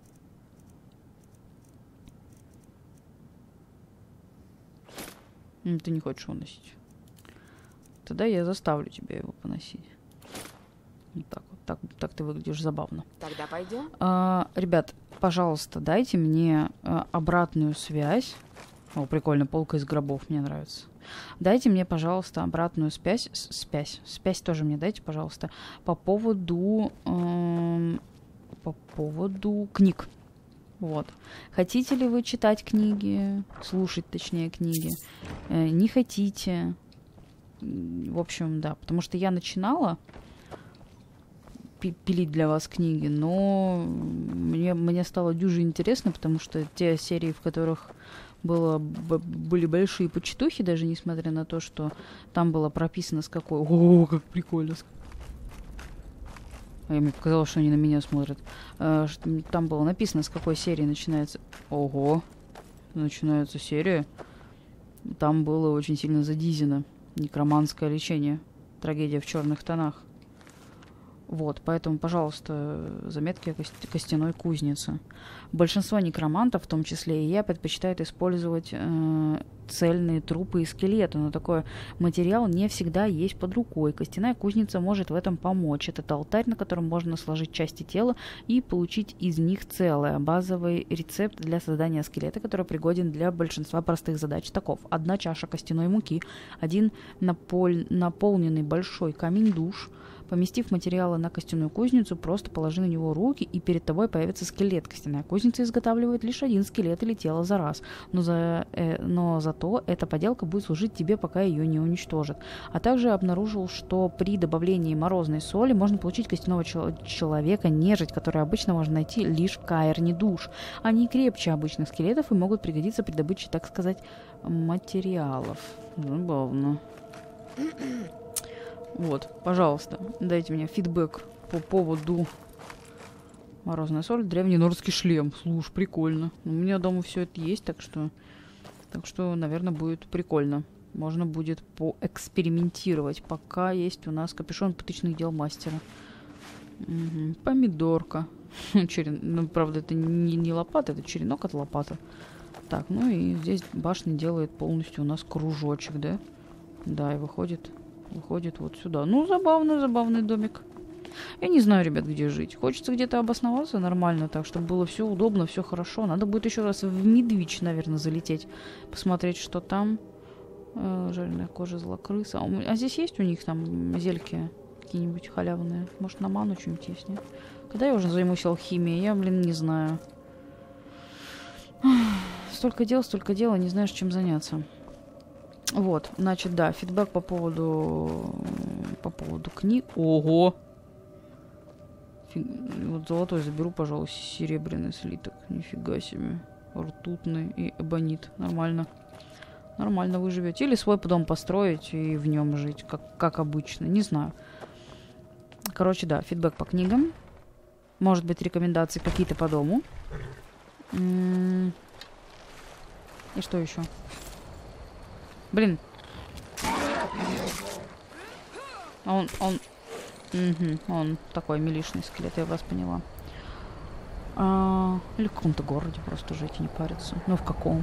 Ты не хочешь его носить. Тогда я заставлю тебя его поносить. Вот так вот. Так, так ты выглядишь забавно. Тогда пойдем. А, ребят, пожалуйста, дайте мне а, обратную связь. О, прикольно, полка из гробов, мне нравится. Дайте мне, пожалуйста, обратную связь. Связь. Связь тоже мне дайте, пожалуйста. По поводу... Эм, по поводу книг. Вот. Хотите ли вы читать книги, слушать, точнее, книги? Э, не хотите? В общем, да. Потому что я начинала пилить для вас книги, но мне, мне стало дюже интересно, потому что те серии, в которых было, б, были большие почитухи, даже несмотря на то, что там было прописано с какой... О, как прикольно! А мне показалось, что они на меня смотрят. Там было написано, с какой серии начинается... Ого! Начинается серия. Там было очень сильно задизено. Некроманское лечение. Трагедия в черных тонах. Вот, поэтому, пожалуйста, заметки о кость- костяной кузнице. Большинство некромантов, в том числе и я, предпочитают использовать э, цельные трупы и скелеты, но такой материал не всегда есть под рукой. Костяная кузница может в этом помочь. Это алтарь, на котором можно сложить части тела и получить из них целое. Базовый рецепт для создания скелета, который пригоден для большинства простых задач, таков: одна чаша костяной муки, один напол- наполненный большой камень душ. Поместив материалы на костяную кузницу, просто положи на него руки, и перед тобой появится скелет. Костяная кузница изготавливает лишь один скелет или тело за раз, но, за, э, но зато эта поделка будет служить тебе, пока ее не уничтожат. А также обнаружил, что при добавлении морозной соли можно получить костяного чел- человека, нежить, который обычно можно найти лишь в каэрне душ. Они крепче обычных скелетов и могут пригодиться при добыче, так сказать, материалов. Забавно. Вот, пожалуйста, дайте мне фидбэк по поводу морозная соль, древний нордский шлем. Слушай, прикольно. У меня дома все это есть, так что, так что, наверное, будет прикольно. Можно будет поэкспериментировать, пока есть у нас капюшон пыточных дел мастера. Угу. Помидорка. Черен... Ну, правда, это не, не лопата, это черенок от лопаты. Так, ну и здесь башня делает полностью у нас кружочек, да? Да, и выходит... Выходит вот сюда. Ну, забавный, забавный домик. Я не знаю, ребят, где жить. Хочется где-то обосноваться нормально, так, чтобы было все удобно, все хорошо. Надо будет еще раз в Медвич, наверное, залететь. Посмотреть, что там. Э, жареная кожа злокрыса. А, а здесь есть у них там зельки какие-нибудь халявные? Может, на ману что-нибудь есть, нет? Когда я уже займусь алхимией? Я, блин, не знаю. Столько дел, столько дел, не знаешь, чем заняться. Вот, значит, да, фидбэк по поводу по поводу книг. Ого! Фиг... Вот золотой заберу, пожалуй, серебряный слиток. Нифига себе. Ртутный и эбонит. Нормально. Нормально вы живете. Или свой дом построить и в нем жить, как, как обычно. Не знаю. Короче, да, фидбэк по книгам. Может быть, рекомендации какие-то по дому. М-м- и что еще? Блин. Он, он... Угу, он такой милишный скелет, я вас поняла. А, или в каком-то городе просто жить и не париться. Ну, в каком?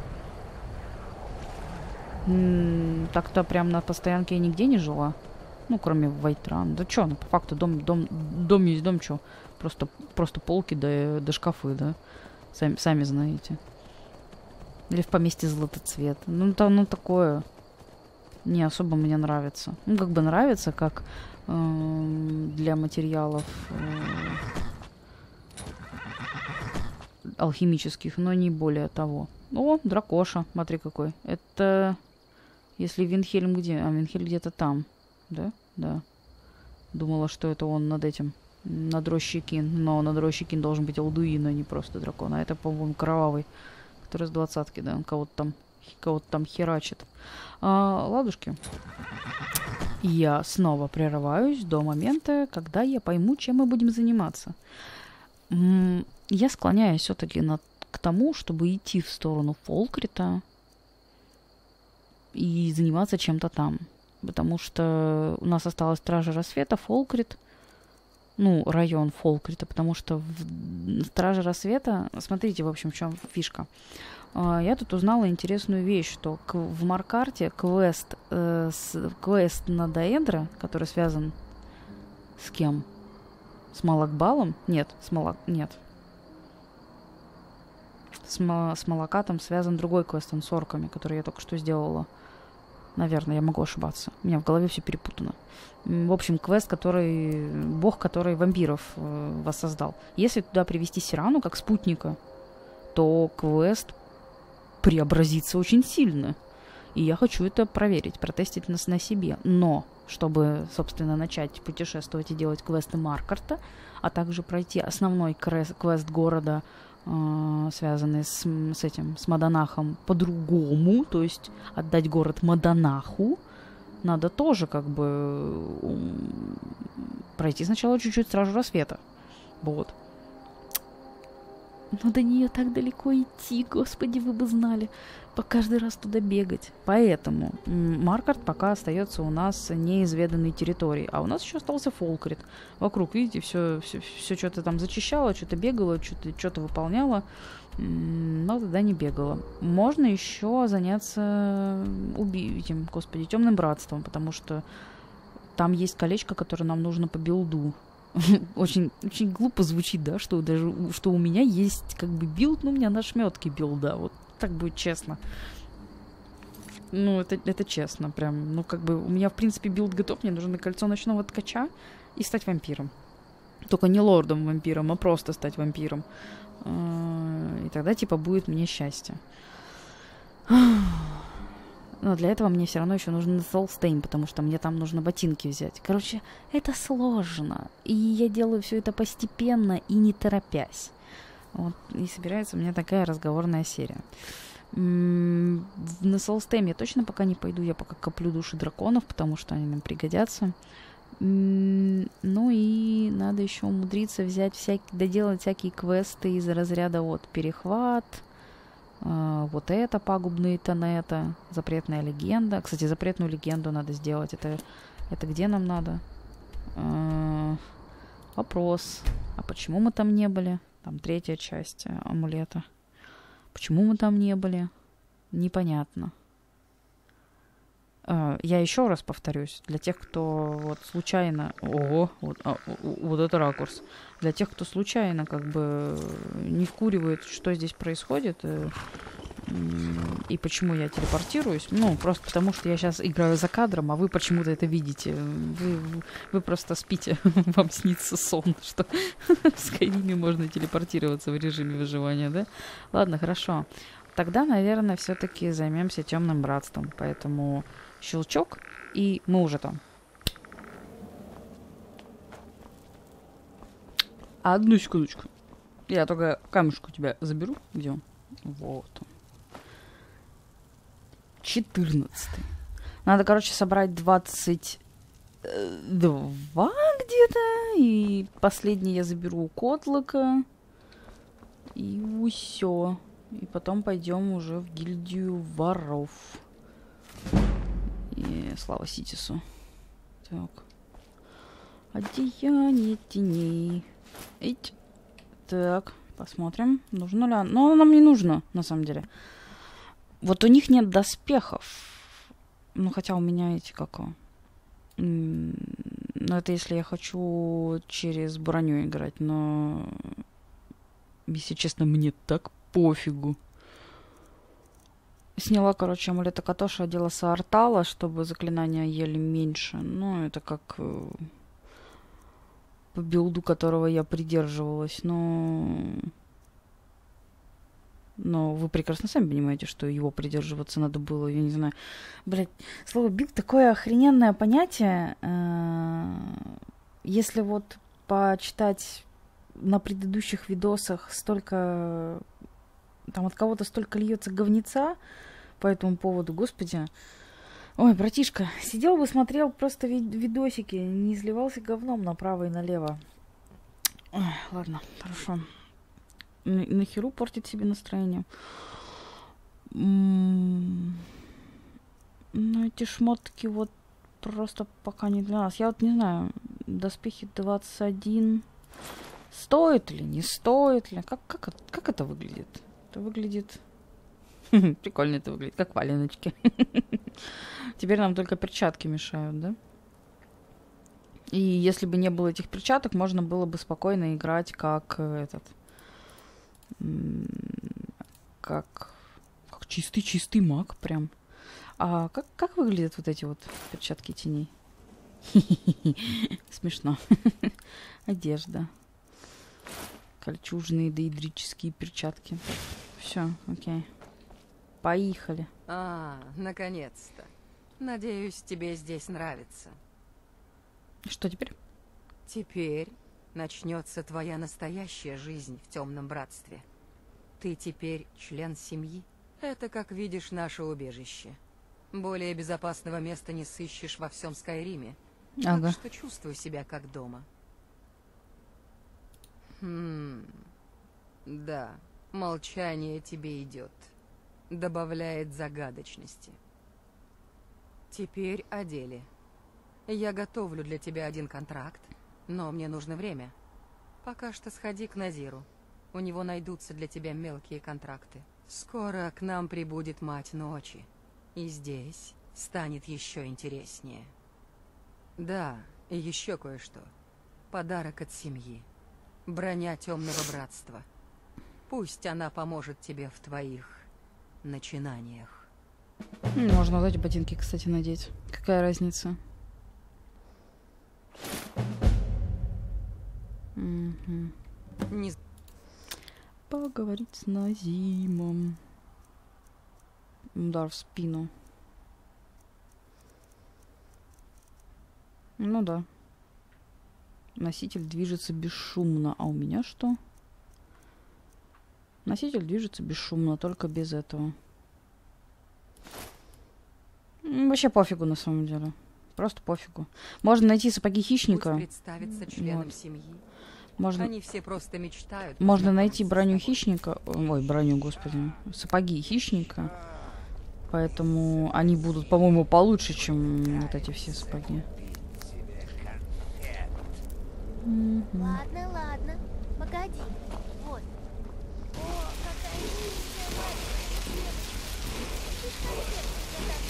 М-м, так-то прям на постоянке я нигде не жила. Ну, кроме Вайтран. Да чё, ну, по факту дом, дом, дом есть дом, чё? Просто, просто полки да, да шкафы, да? Сами, сами знаете. Или в поместье Златоцвет. Ну, там, ну, такое не особо мне нравится. Ну, как бы нравится, как э, для материалов э, алхимических, но не более того. О, дракоша, смотри какой. Это, если Винхельм где? А, Винхельм где-то там. Да? Да. Думала, что это он над этим, над Рощекин. Но над Рощекин должен быть Алдуин, а не просто дракон. А это, по-моему, кровавый. Который с двадцатки, да, он кого-то там, кого-то там херачит. А, ладушки. Я снова прерываюсь до момента, когда я пойму, чем мы будем заниматься. М-м, я склоняюсь все-таки над, к тому, чтобы идти в сторону Фолкрита и заниматься чем-то там. Потому что у нас осталась Стража Рассвета, Фолкрит, ну, район Фолкрита, потому что в Страже Рассвета, смотрите, в общем, в чем фишка. Я тут узнала интересную вещь, что к, в Маркарте квест, э, с, квест на Даэдра, который связан с кем? С Малакбалом? Нет, с Малак... Нет. С, Ма... с Малакатом связан другой квест, он с орками, который я только что сделала. Наверное, я могу ошибаться. У меня в голове все перепутано. В общем, квест, который... Бог, который вампиров э, воссоздал. Если туда привести Сирану как спутника, то квест преобразится очень сильно. И я хочу это проверить, протестить на, на себе. Но, чтобы, собственно, начать путешествовать и делать квесты Маркарта, а также пройти основной квест, квест города, э, связанный с, с этим, с Маданахом, по-другому, то есть отдать город Маданаху, надо тоже как бы пройти сначала чуть-чуть Стражу Рассвета. Вот. Но до нее так далеко идти, господи, вы бы знали. По каждый раз туда бегать. Поэтому Маркарт пока остается у нас неизведанной территорией. А у нас еще остался Фолкрит. Вокруг, видите, все, все, все что-то там зачищало, что-то бегало, что-то, что-то выполняло. Но тогда не бегала. Можно еще заняться уби- этим, господи, Темным Братством, потому что там есть колечко, которое нам нужно по билду. Очень, очень глупо звучит, да, что даже что у меня есть как бы билд, но у меня на шметке билда. Вот так будет честно. Ну, это, это честно, прям. Ну, как бы у меня, в принципе, билд готов. Мне нужно кольцо ночного ткача и стать вампиром. Только не лордом-вампиром, а просто стать вампиром. И тогда, типа, будет мне счастье. Но для этого мне все равно еще нужен Солстейн, потому что мне там нужно ботинки взять. Короче, это сложно. И я делаю все это постепенно и не торопясь. Вот, и собирается у меня такая разговорная серия. М-м- на Солстейн я точно пока не пойду. Я пока коплю души драконов, потому что они нам пригодятся. М-м- ну и надо еще умудриться взять всякие, доделать всякие квесты из разряда вот перехват. Uh, вот это пагубные тонета, запретная легенда. Кстати, запретную легенду надо сделать. Это, это где нам надо? Uh, вопрос. А почему мы там не были? Там третья часть амулета. Почему мы там не были? Непонятно. Uh, я еще раз повторюсь. Для тех, кто вот случайно... Ого, вот, а, вот это ракурс. Для тех, кто случайно как бы не вкуривает, что здесь происходит, и, и почему я телепортируюсь. Ну, просто потому, что я сейчас играю за кадром, а вы почему-то это видите. Вы, вы просто спите, вам снится сон, что в Скайриме можно телепортироваться в режиме выживания, да? Ладно, хорошо. Тогда, наверное, все-таки займемся Темным Братством. Поэтому щелчок, и мы уже там. Одну секундочку. Я только камешку у тебя заберу. Где он? Вот он. четырнадцатый. Надо, короче, собрать двадцать два где-то. И последний я заберу у Котлока. И все. И потом пойдем уже в гильдию воров. И слава Ситису. Так. Одеяние теней. Ить. Так, посмотрим. Нужно ли оно? Но нам не нужно, на самом деле. Вот у них нет доспехов. Ну, хотя у меня эти как... Ну, это если я хочу через броню играть. Но, если честно, мне так пофигу. Сняла, короче, амулета Катоши, одела Саартала, чтобы заклинания ели меньше. Ну, это как... по билду, которого я придерживалась, но... Но вы прекрасно сами понимаете, что его придерживаться надо было, я не знаю. Блять, слово билд такое охрененное понятие. Если вот почитать на предыдущих видосах столько... Там от кого-то столько льется говнеца по этому поводу, господи. Ой, братишка, сидел бы, смотрел просто видосики, не изливался говном направо и налево. Ой, ладно, хорошо. Нахеру портить себе настроение. М-м- ну, эти шмотки вот просто пока не для нас. Я вот не знаю, доспехи двадцать один. Стоит ли, не стоит ли? Как, как, как это выглядит? Это выглядит... Прикольно это выглядит, как валеночки. Теперь нам только перчатки мешают, да? И если бы не было этих перчаток, можно было бы спокойно играть как этот... Как... Как чистый-чистый маг прям. А как, как выглядят вот эти вот перчатки теней? Смешно. Одежда. Кольчужные доидрические перчатки. Все, окей. Поехали. А, наконец-то. Надеюсь, тебе здесь нравится. Что теперь? Теперь начнется твоя настоящая жизнь в Темном Братстве. Ты теперь член семьи. Это, как видишь, наше убежище. Более безопасного места не сыщешь во всем Скайриме. Ага. Так что чувствую себя как дома. Хм. Да, молчание тебе идет. Добавляет загадочности. Теперь о деле. Я готовлю для тебя один контракт, но мне нужно время. Пока что сходи к Назиру. У него найдутся для тебя мелкие контракты. Скоро к нам прибудет Мать Ночи. И здесь станет еще интереснее. Да, и еще кое-что. Подарок от семьи. Броня Темного Братства. Пусть она поможет тебе в твоих начинаниях. Можно вот эти ботинки, кстати, надеть. Какая разница? Угу. Не... Поговорить с Назимом. Удар в спину. Ну да. Носитель движется бесшумно. А у меня что? Носитель движется бесшумно, только без этого. Вообще пофигу на самом деле. Просто пофигу. Можно найти сапоги хищника. Пусть представиться членом Вот. семьи. Можно, Они все просто мечтают. можно найти познакомиться броню с тобой. хищника. Ой, броню, господи. Сапоги хищника. Поэтому они будут, по-моему, получше, чем вот эти все сапоги. Мгм. Ладно, ладно. Погоди. Вот. О, какая миленькая маленькая девочка. Ты хотел, я так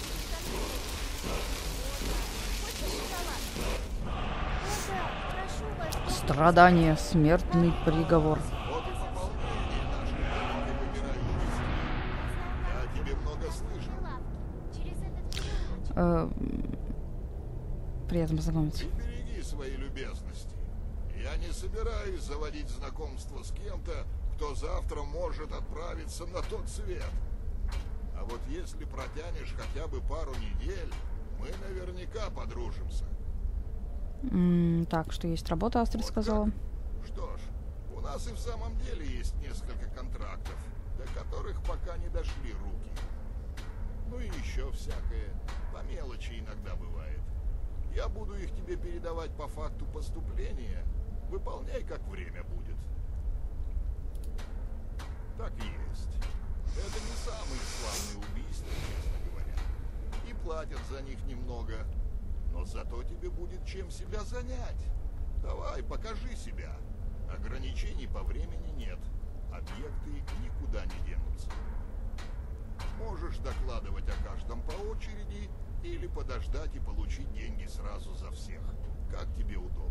не скажу. О, да. Хочешь шоколад? О, да. Прошу вас. я Страдание, смертный приговор. Вот и пополнение нашей маленькой выбирающейся. Я о тебе много слышал. лавки. Через этот переулочек. Э, Приятно познакомиться. Ты береги свои любезности. Я не собираюсь заводить знакомство с кем-то, кто завтра может отправиться на тот свет. А вот если протянешь хотя бы пару недель, мы наверняка подружимся. М, Так, что есть работа, Астрид Вот сказала. как? Что ж, у нас и в самом деле есть несколько контрактов, до которых пока не дошли руки. Ну и еще всякое, по мелочи иногда бывает. Я буду их тебе передавать по факту поступления. Выполняй, как время будет. Так и есть. Это не самые славные убийства, честно говоря. И платят за них немного. Но зато тебе будет чем себя занять. Давай, покажи себя. Ограничений по времени нет. Объекты никуда не денутся. Можешь докладывать о каждом по очереди или подождать и получить деньги сразу за всех. Как тебе удобно.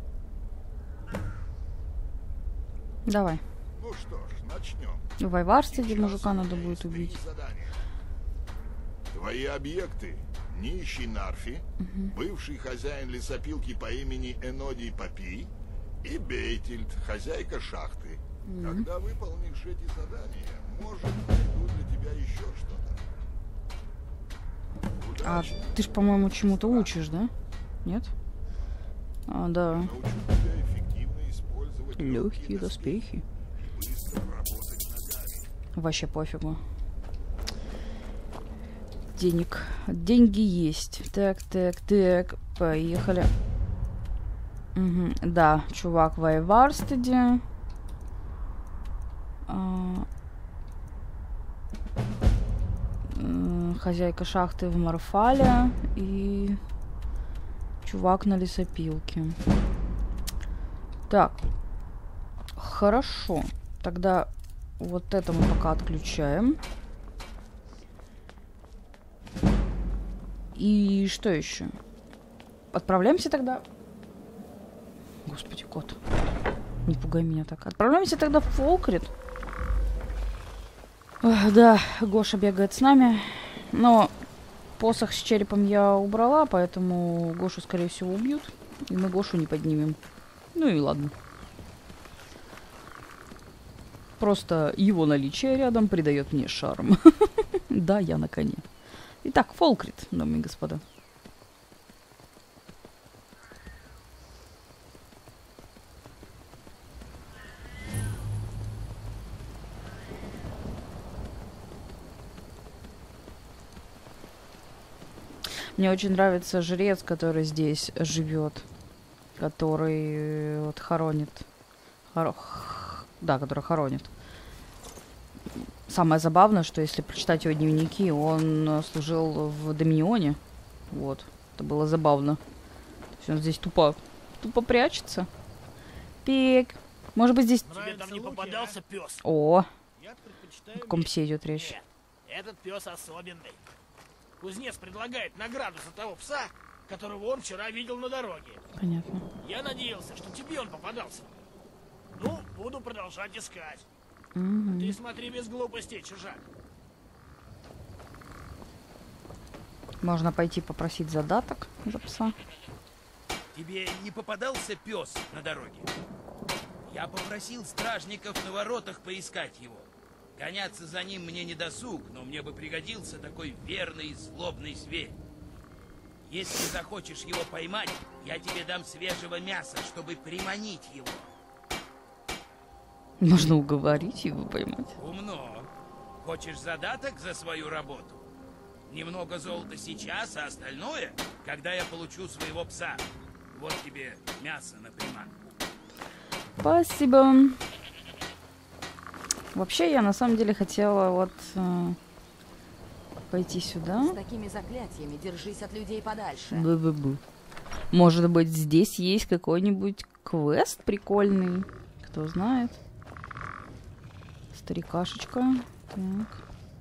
Давай. Ну что ж, начнем. В Вайварстеде Сейчас мужика у надо меня будет есть убить. три задания. Твои объекты. Нищий Нарфи, бывший хозяин лесопилки по имени Энодий Папи и Бейтильд, хозяйка шахты. Когда выполнишь эти задания, может, найду для тебя еще что-то. А Удачи. ты ж, по-моему, чему-то учишь, да? Нет? А, да. Научу тебя эффективно использовать Легкие доспехи. и быстро работать ногами. Вообще пофигу. Денег. Деньги есть. Так, так, так. Поехали. Мгм. Да, чувак в Вайварстеде. А, м, Хозяйка шахты в Марфале. И чувак на лесопилке. Так. Хорошо. Тогда вот это мы пока отключаем. И что еще? Отправляемся тогда... Господи, кот. Не пугай меня так. Отправляемся тогда в Фолкрит. Ох, да, Гоша бегает с нами. Но посох с черепом я убрала, поэтому Гошу, скорее всего, убьют. И мы Гошу не поднимем. Ну и ладно. Просто его наличие рядом придает мне шарм. Да, я на коне. Итак, Фолкрит, дамы и господа. Мне очень нравится жрец, который здесь живет, который вот хоронит, хоро... да, который хоронит. Самое забавное, что если прочитать его дневники, он служил в Доминионе, вот, это было забавно. То есть он здесь тупо, тупо прячется. Пик, может быть здесь... Тебе там не попадался пес? О, Я о предпочитаю каком псе идет речь? Нет, этот пес особенный. Кузнец предлагает награду за того пса, которого он вчера видел на дороге. Понятно. Я надеялся, что тебе он попадался. Ну, буду продолжать искать. Угу. Ты смотри без глупостей, чужак. Можно пойти попросить задаток за пса. Тебе не попадался пес на дороге? Я попросил стражников на воротах поискать его. Гоняться за ним мне не досуг, но мне бы пригодился такой верный, злобный зверь. Если захочешь его поймать, я тебе дам свежего мяса, чтобы приманить его. Можно уговорить его поймать. Умно. Хочешь задаток за свою работу? Немного золота сейчас, а остальное, когда я получу своего пса. Вот тебе мясо на приманку. Спасибо. Вообще, я на самом деле хотела вот э, пойти сюда. С такими заклятиями держись от людей подальше. Бу-бу-бу. Может быть, здесь есть какой-нибудь квест прикольный? Кто знает? Старикашечка. Так.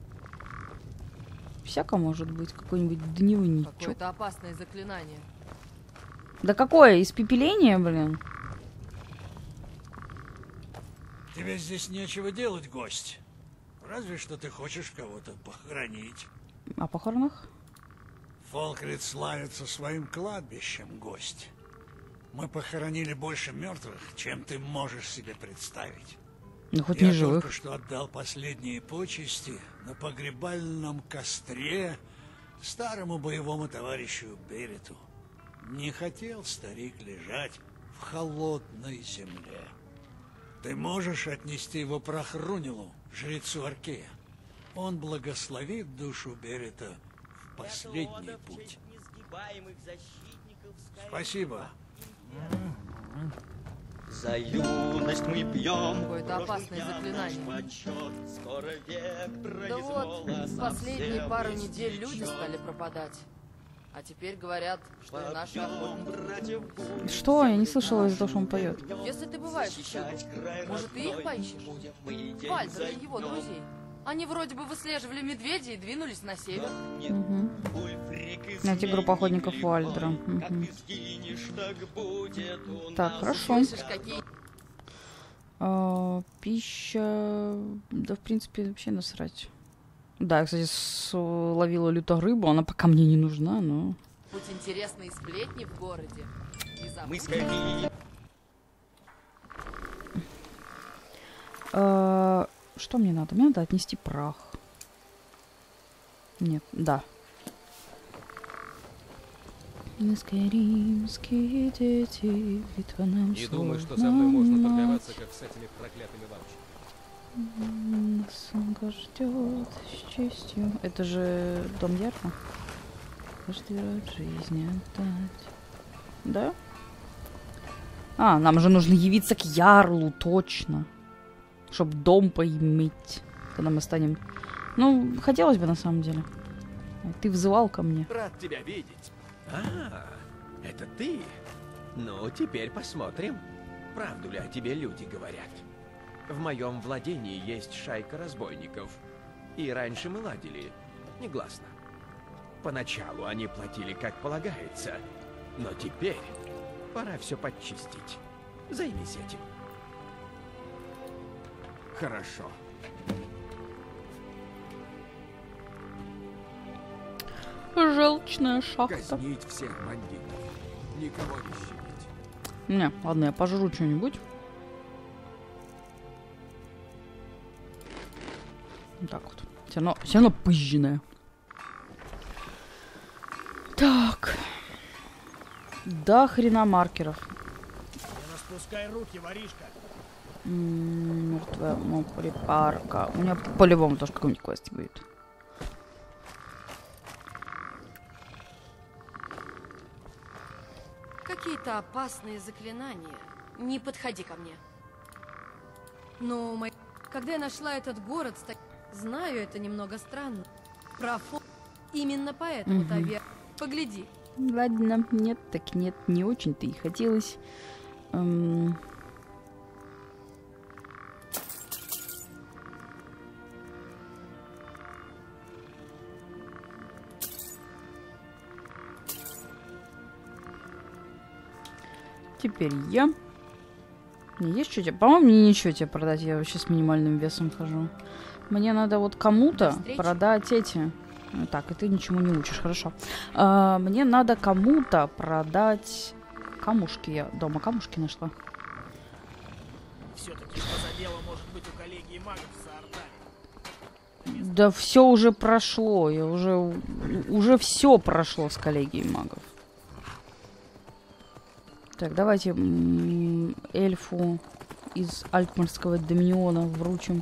Всяко может быть. Какой-нибудь дневничок. Какое-то опасное заклинание. Да какое? Испепеление, блин? Тебе здесь нечего делать, гость. Разве что ты хочешь кого-то похоронить. О похоронах? Фолкрит славится своим кладбищем, гость. Мы похоронили больше мертвых, чем ты можешь себе представить. Ну, хоть Я не живых. только что отдал последние почести на погребальном костре старому боевому товарищу Берету. Не хотел старик лежать в холодной земле. Ты можешь отнести его прах Рунилу, жрецу Аркея. Он благословит душу Берета в последний путь. Спасибо. За юность мы пьем. Какое-то опасное заклинание. Скоро век Да вот, последние пару недель люди стали пропадать. А теперь говорят, что и наши охотники. Что? Я не слышала из-за того, что он поет. Если ты бываешь в Чигу, может, ты их поищешь? Вальтера и его друзей. Они вроде бы выслеживали медведей и двинулись на север. Угу. Найти группу охотников Вальдера. Угу. Так, хорошо. Слышишь, какие... А, пища... Да, в принципе, вообще насрать. Да, я, кстати, словила люторыбу. Она пока мне не нужна, но... Будь интересные сплетни в городе. Мы скорее... А, что мне надо? Мне надо отнести прах. Нет, да. Маскаримские дети, битва нам Не думай, что со мной можно торговаться, как с этими проклятыми лавочками. Нас он ждет с честью. Это же дом Ярла? Каждый рад жизни отдать. Да? А, нам же нужно явиться к Ярлу, точно. Чтоб дом поиметь, когда мы станем... Ну, хотелось бы на самом деле. Ты взывал ко мне. Рад тебя видеть. А, это ты? Ну, теперь посмотрим, правду ли о тебе люди говорят. В моем владении есть шайка разбойников. И раньше мы ладили негласно. Поначалу они платили как полагается. Но теперь пора все подчистить. Займись этим. Хорошо. Желчная шахта. Казнить всех бандитов. Никого не щадить. Не, ладно, я пожру что-нибудь. Вот так вот. Все равно, все равно пызженное. Так. До хрена маркеров. Не распускай руки, воришка. Мертвая припарка. У меня по-любому тоже какой-нибудь квест будет. Какие-то опасные заклинания. Не подходи ко мне. Но мой... когда я нашла этот город, ста... знаю, это немного странно. Про фо... Именно поэтому, Угу. Тавер, погляди. Ладно, нет, так нет, не очень-то и хотелось. Эм... Теперь я. Мне есть что тебе? По-моему, мне ничего тебе продать. Я вообще с минимальным весом хожу. Мне надо вот кому-то продать эти. Так, и ты ничему не учишь, хорошо. А, мне надо кому-то продать камушки. Я дома камушки нашла. Все-таки что за дело может быть у коллегии магов с Артами? Да все уже прошло. Я уже, уже все прошло с коллегией магов. Так, давайте м-м, эльфу из Альтмарского доминиона вручим.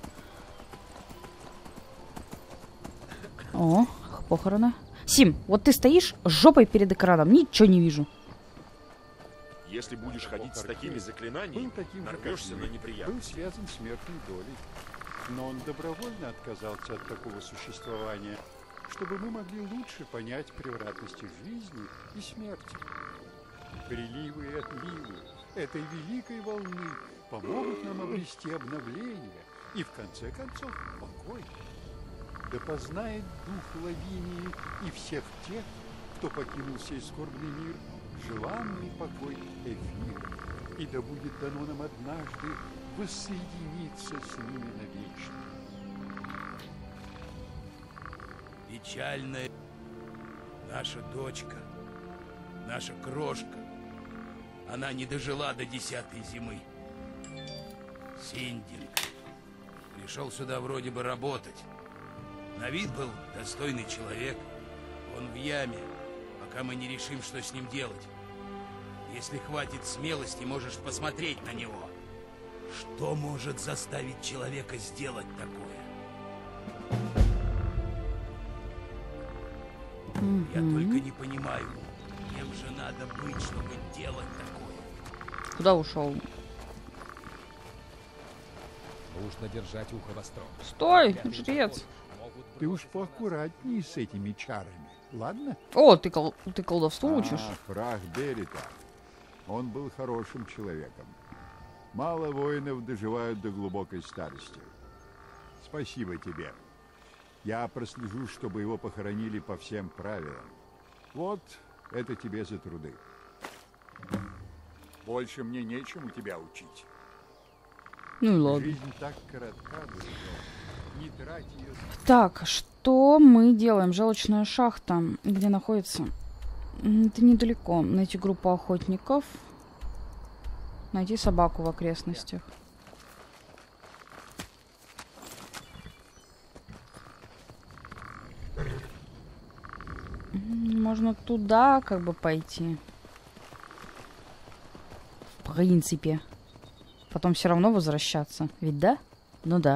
О, похороны. Сим, вот ты стоишь жопой перед экраном, ничего не вижу. Если будешь ходить с такими заклинаниями, нарвешься на неприятности. Был связан с мертвой долей. Но он добровольно отказался от такого существования, чтобы мы могли лучше понять превратности жизни и смерти. Приливы и отливы этой великой волны помогут нам обрести обновление и, в конце концов, покой. Да познает дух Лавинии и всех тех, кто покинул сей скорбный мир, желанный покой Эфира. И да будет дано нам однажды воссоединиться с ними навечно. Печальная наша дочка, наша крошка. Она не дожила до десятой зимы. Синдинг пришел сюда вроде бы работать. На вид был достойный человек. Он в яме, пока мы не решим, что с ним делать. Если хватит смелости, можешь посмотреть на него. Что может заставить человека сделать такое? Mm-hmm. Я только не понимаю, кем же надо быть, чтобы делать такое. Куда ушел? Нужно держать ухо востро. Стой, жрец. Ты уж поаккуратней с этими чарами, ладно? О, ты, кол ты колдовству а, учишь? Прах Берета. Он был хорошим человеком. Мало воинов доживают до глубокой старости. Спасибо тебе. Я прослежу, чтобы его похоронили по всем правилам. Вот это тебе за труды. Больше мне нечему тебя учить. Ну и ладно. Жизнь так коротка, друзья. Не трать ее... Так, что мы делаем? Желчная шахта. Где находится? Это недалеко. Найти группу охотников. Найти собаку в окрестностях. Можно туда как бы пойти. В принципе. Потом все равно возвращаться. Ведь да? Ну да.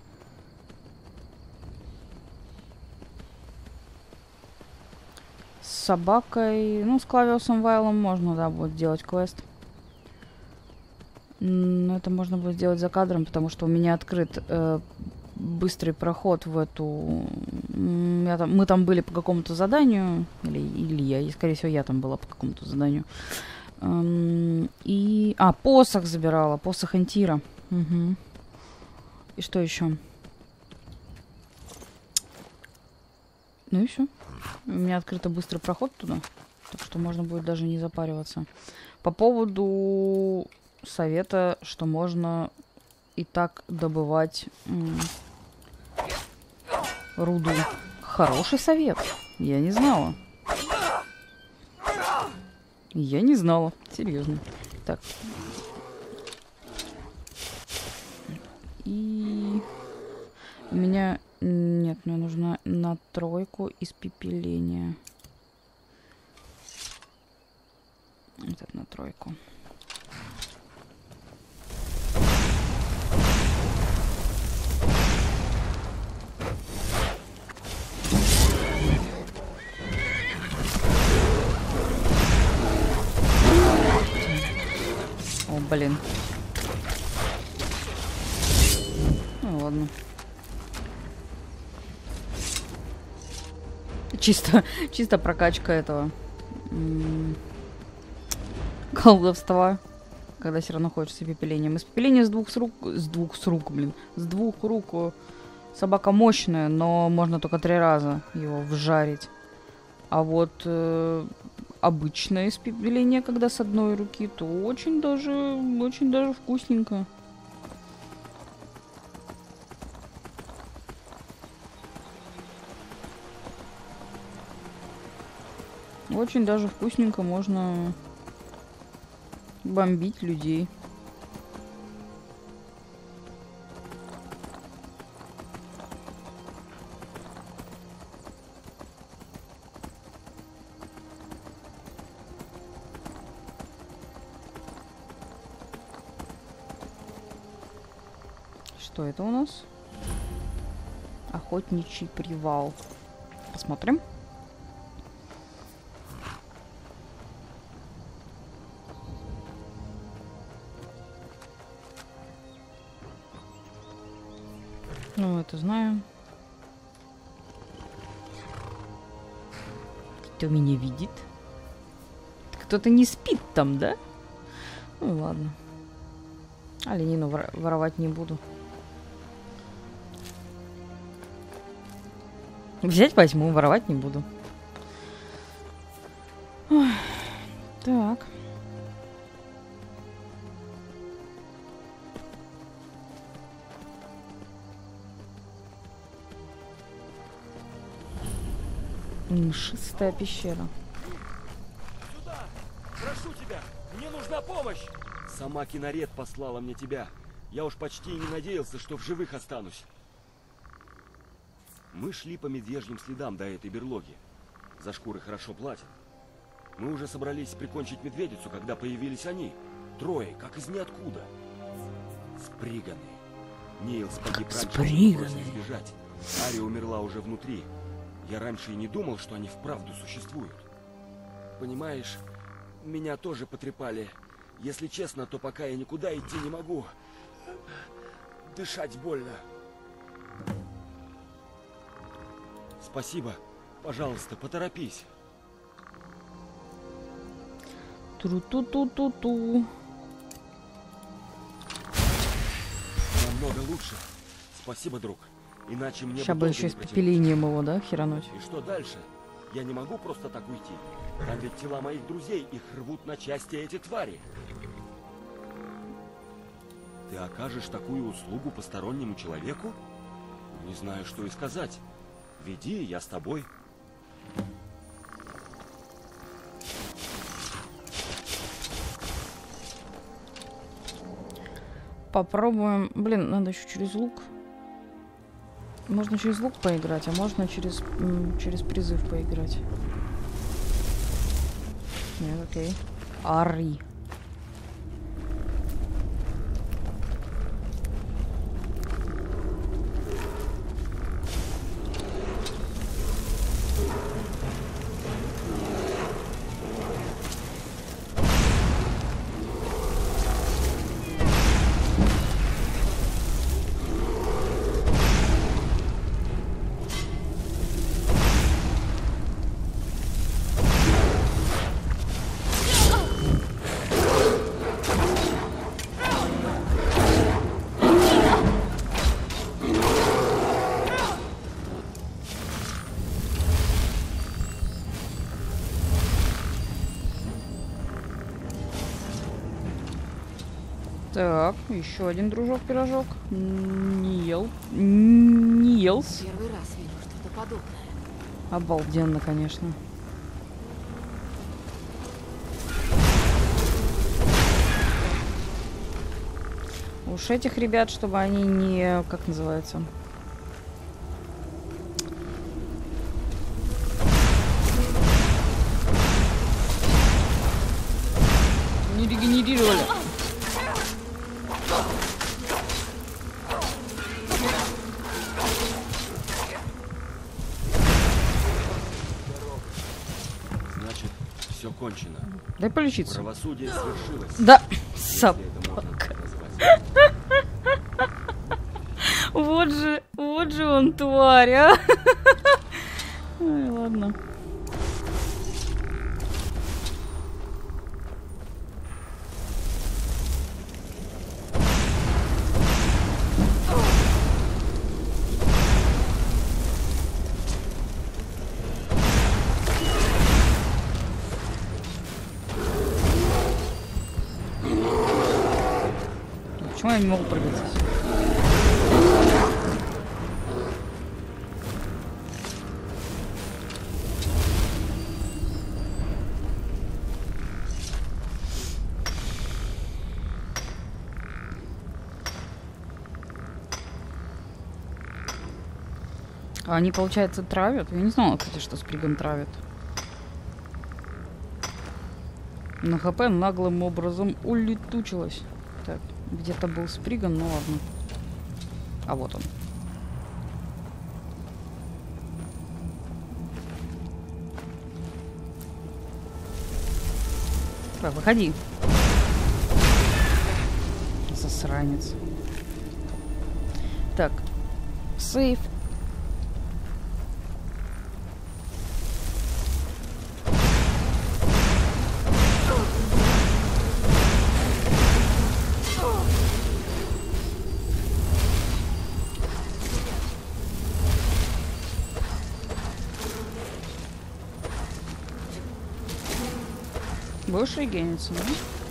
С собакой... Ну, с Клавиусом Вайлом можно, да, будет делать квест. Но это можно будет сделать за кадром, потому что у меня открыт э, быстрый проход в эту... Я там, мы там были по какому-то заданию. Или, или я, и, скорее всего, я там была по какому-то заданию. Эм, и... А, посох забирала. Посох Антира. Угу. И что еще? Ну и все. У меня открыто быстрый проход туда. Так что можно будет даже не запариваться. По поводу совета, что можно и так добывать м- руду. Хороший совет. Я не знала. Я не знала. Серьезно. Так. И... У меня... Нет, мне нужно на тройку испепеления. Этот на тройку. О, блин. Ну ладно. Чисто, чисто прокачка этого м-м, колдовства, когда все равно хочется испепелением. Испепеление с двух с рук, с двух с рук, блин, с двух рук собака мощная, но можно только три раза его вжарить. А вот э, обычное испепеление, когда с одной руки, то очень даже, очень даже вкусненько. Очень даже вкусненько можно бомбить людей. Что это у нас? Охотничий привал. Посмотрим. Ну, это знаю. Кто меня видит? Кто-то не спит там, да? Ну, ладно. Оленину вор воровать не буду. Взять возьму, воровать не буду. Ой. Так. Шестая пещера. Сюда! Прошу тебя! Мне нужна помощь! Сама Кинарет послала мне тебя. Я уж почти и не надеялся, что в живых останусь. Мы шли по медвежьим следам до этой берлоги. За шкуры хорошо платят. Мы уже собрались прикончить медведицу, когда появились они. Трое, как из ниоткуда. Сприганы. Нилс погиб раньше, Сприганы. чтобы избежать. Ари умерла уже внутри. Я раньше и не думал, что они вправду существуют. Понимаешь, меня тоже потрепали. Если честно, то пока я никуда идти не могу. Дышать больно. Спасибо. Пожалуйста, поторопись. Тру-ту-ту-ту-ту. Намного лучше. Спасибо, друг. Иначе мне Сейчас бы бы долго еще не испепелением его, да, херануть? протянуть. И что дальше? Я не могу просто так уйти. Там ведь тела моих друзей, их рвут на части эти твари. Ты окажешь такую услугу постороннему человеку? Не знаю, что и сказать. Веди, я с тобой. Попробуем. Блин, надо еще через лук. Можно через лук поиграть, а можно через, через призыв поиграть. Нет, окей. Ари. Так, еще один дружок-пирожок. Не ел. Не елс. Первый раз вижу что-то подобное. Обалденно, конечно. уж этих ребят, чтобы они не... Как называется? Не регенерировали. Значит, все кончено. Дай полечиться. Правосудие свершилось. Да, собака. Вот же, вот же он, тварь, а. Ой, ладно. Почему я не могу прыгать здесь? Они, получается, травят? Я не знала, кстати, что Сприган травят. На ХП наглым образом улетучилась. Так, где-то был Сприган, ну ладно. А вот он. Так, выходи. Засранец. Так. Сейф. Будешь регениться, да?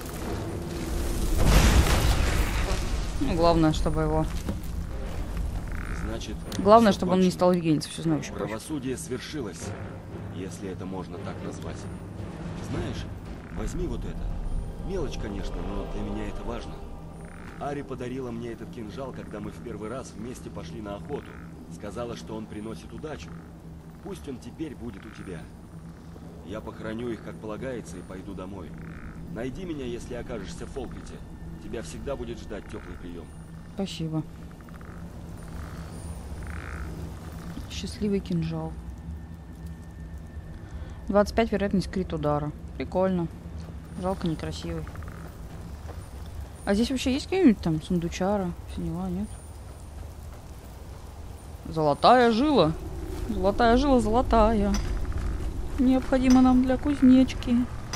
Ну, главное, чтобы его... Значит, главное, чтобы он не стал регениться, все знаю. Правосудие свершилось, если это можно так назвать. Знаешь, возьми вот это. Мелочь, конечно, но для меня это важно. Ари подарила мне этот кинжал, когда мы в первый раз вместе пошли на охоту. Сказала, что он приносит удачу. Пусть он теперь будет у тебя. Я похороню их, как полагается, и пойду домой. Найди меня, если окажешься в Фолквите. Тебя всегда будет ждать теплый прием. Спасибо. Счастливый кинжал. двадцать пять вероятность крит удара. Прикольно. Жалко, некрасивый. А здесь вообще есть какие-нибудь там сундучара? Все дела, нет? Золотая жила. Золотая жила, золотая. Необходимо нам для кузнечки.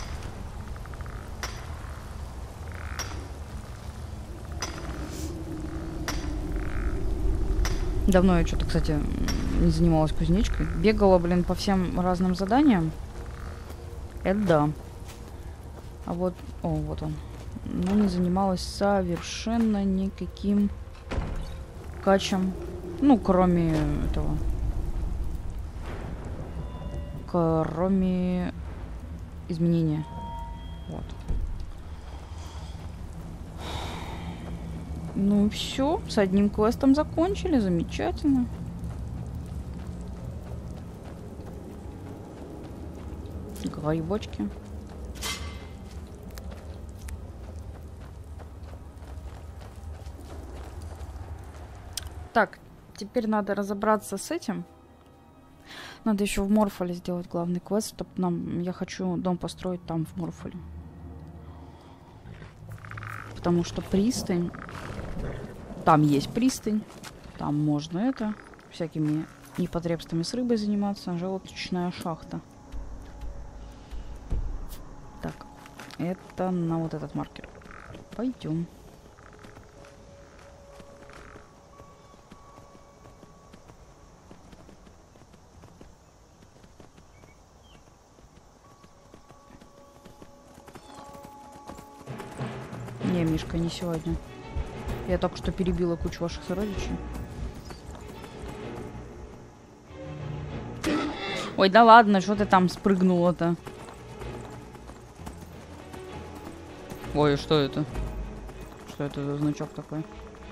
Давно я что-то, кстати, не занималась кузнечкой. Бегала, блин, по всем разным заданиям. Это да. А вот... О, вот он. Но не занималась совершенно никаким качем. Ну, кроме этого... Кроме изменения. Вот. Ну и все. С одним квестом закончили. Замечательно. Грибочки. Так, теперь надо разобраться с этим. Надо еще в Морфоле сделать главный квест, чтобы нам... Я хочу дом построить там, в Морфоле. Потому что пристань... Там есть пристань. Там можно это... Всякими непотребствами с рыбой заниматься. Желудочная шахта. Так. Это на вот этот маркер. Пойдем. Не, Мишка, не сегодня. Я только что перебила кучу ваших сородичей. Ой, да ладно, что ты там спрыгнула-то? Ой, что это? что это за значок такой.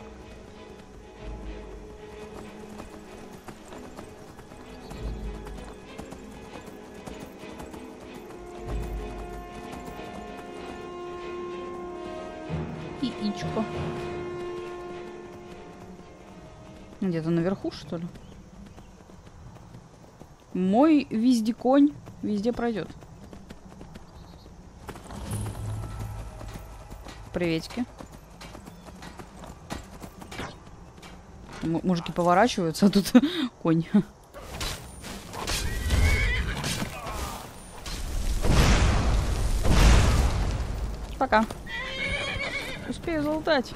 Яичко. Где-то наверху, что ли? Мой везде конь везде пройдет. Приветики. М- мужики поворачиваются, а тут конь. Пока. Успею залутать.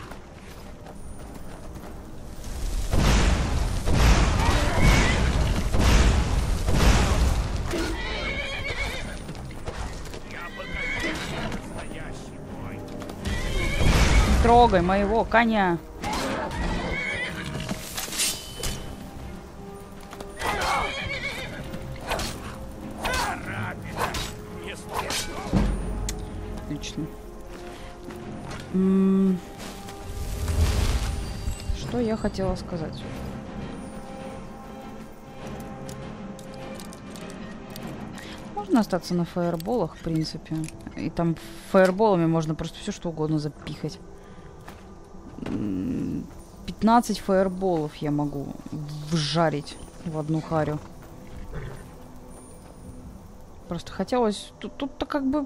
Не трогай моего коня. Отлично. М- Что я хотела сказать? Можно остаться на фаерболах, в принципе. И там фаерболами можно просто все что угодно запихать. пятнадцать фаерболов я могу вжарить в одну харю. Просто хотелось... Тут, тут-то как бы...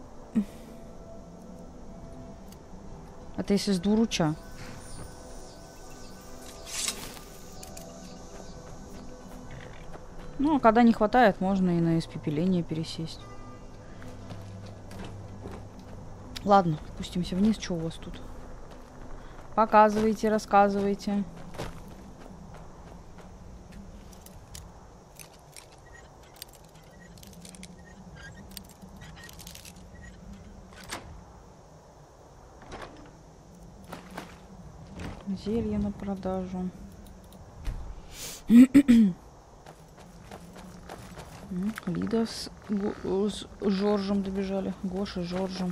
Это если с двуруча. Ну, а когда не хватает, можно и на испепеление пересесть. Ладно, спустимся вниз. Что у вас тут? Показывайте, рассказывайте. Зелье на продажу. Лида с, с Жоржем добежали. Гоша с Жоржем.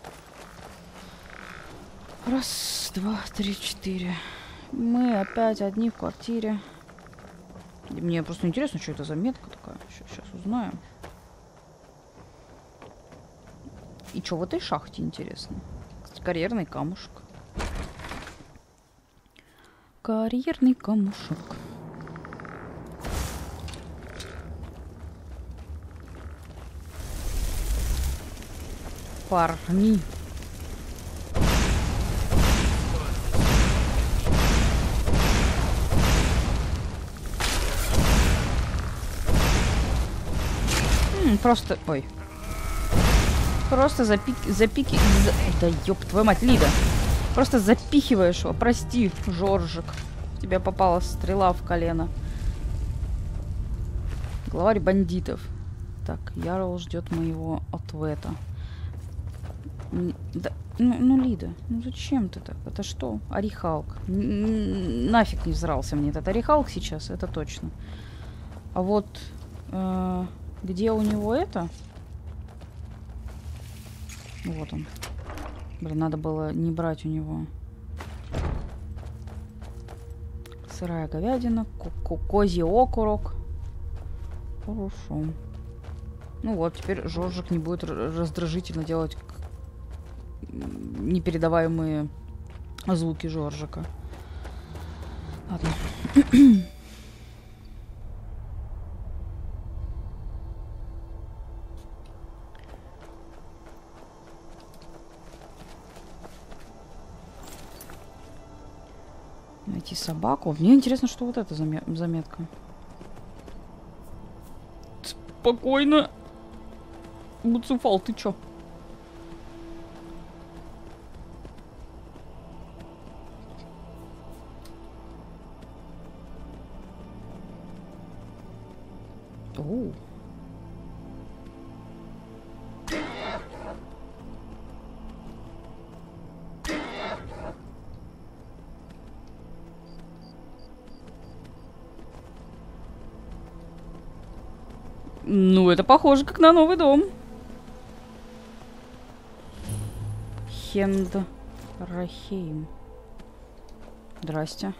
Раз, два, три, четыре. Мы опять одни в квартире. Мне просто интересно, что это за метка такая. Сейчас узнаем. И что в этой шахте, интересно? Карьерный камушек. Карьерный камушек. Парни. М, просто... Ой. Просто запик... запики... За... Да ёб твою мать, Лида. Просто запихиваешь его. Прости, Жоржик. В тебя попала стрела в колено. Главарь бандитов. Так, Ярл ждет моего ответа. Да, ну, ну, Лида, ну зачем ты так? Это что? Орехалк. Нафиг не взрался мне этот орехалк сейчас, это точно. А вот э, где у него это? Вот он. Блин, надо было не брать у него. Сырая говядина, козий окорок. Хорошо. Ну вот, теперь Жоржик не будет раздражительно делать непередаваемые звуки Жоржика. Ладно. Найти собаку. Мне интересно, что вот это заметка. Спокойно. Буцефал, ты чё? Оу. Ну, это похоже как на новый дом. Хенд Рахейм. Здрасте.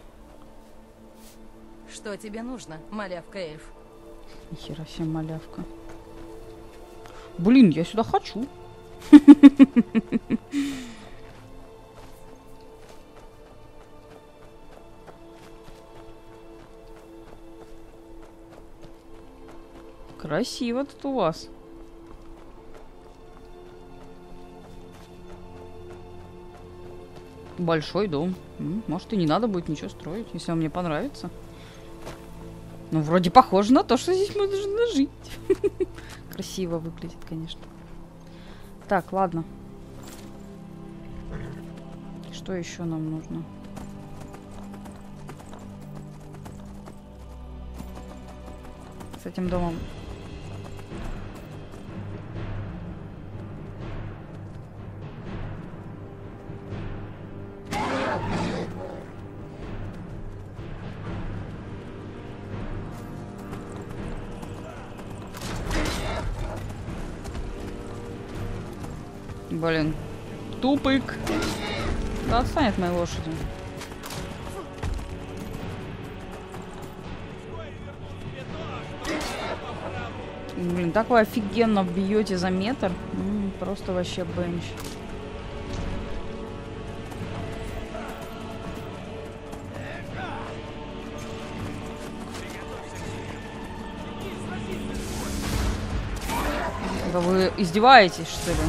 Что тебе нужно, малявка-эльф? Нихера себе малявка. Блин, я сюда хочу. Красиво тут у вас. Большой дом. М, Может, и не надо будет ничего строить, если он мне понравится. Ну, вроде похоже на то, что здесь можно жить. Красиво выглядит, конечно. Так, ладно. Что еще нам нужно? С этим домом. Блин. Тупик. Да отстань от моей лошади. Блин, так вы офигенно бьете за метр. М, просто вообще бенч. Да вы издеваетесь, что ли?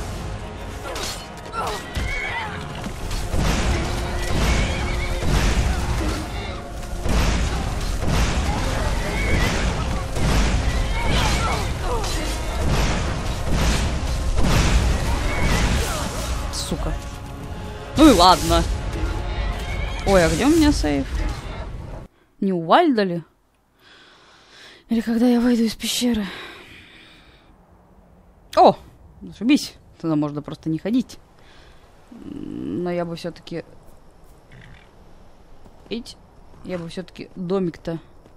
Сука. Ну и ладно. Ой, а где у меня сейф? Не у Вальда ли? Или когда я выйду из пещеры? О! Зашибись. Туда можно просто не ходить. Но я бы все-таки... Ить. Я бы все-таки домик-то...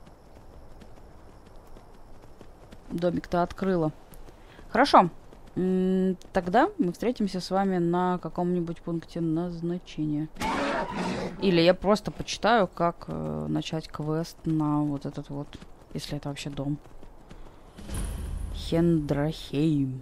Домик-то открыла. Хорошо. М, Тогда мы встретимся с вами на каком-нибудь пункте назначения. Или я просто почитаю, как э, начать квест на вот этот вот, если это вообще дом. Хендрахейм.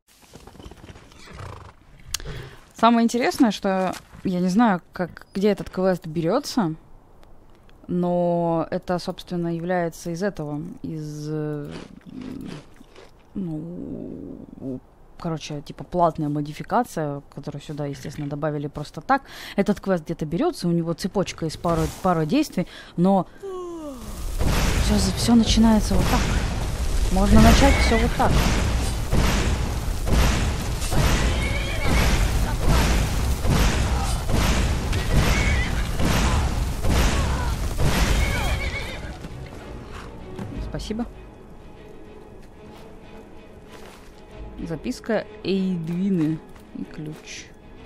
Самое интересное, что я не знаю, как, где этот квест берется, но это, собственно, является из этого, из, э, ну, короче, типа платная модификация, которую сюда, естественно, добавили просто так. Этот квест где-то берется, у него цепочка из пары, пары действий, но все, все начинается вот так. Можно начать все вот так. Спасибо. Записка Эйдвины и ключ.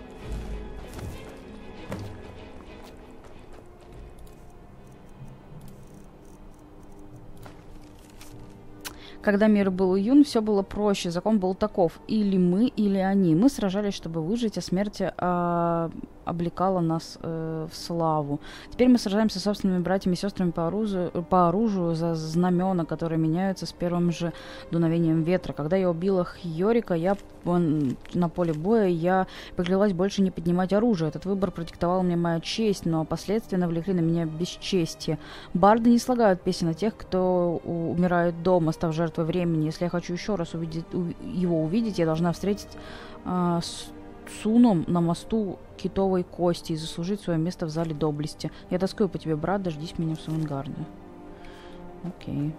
Когда мир был юн, все было проще. Закон был таков. Или мы, или они. Мы сражались, чтобы выжить, а смерть а, облекала нас э, в славу. Теперь мы сражаемся с собственными братьями и сестрами по оружию, по оружию за знамена, которые меняются с первым же дуновением ветра. Когда я убила Хьорика, я он, на поле боя, я поклялась больше не поднимать оружие. Этот выбор продиктовал мне моя честь, но последствия навлекли на меня бесчестие. Барды не слагают песен о тех, кто умирает дома, став жертвой времени. Если я хочу еще раз увидеть, у, его увидеть, я должна встретить а, с Суном на мосту Китовой Кости и заслужить свое место в зале доблести. Я тоскую по тебе, брат, дождись меня в Савангарде. Окей.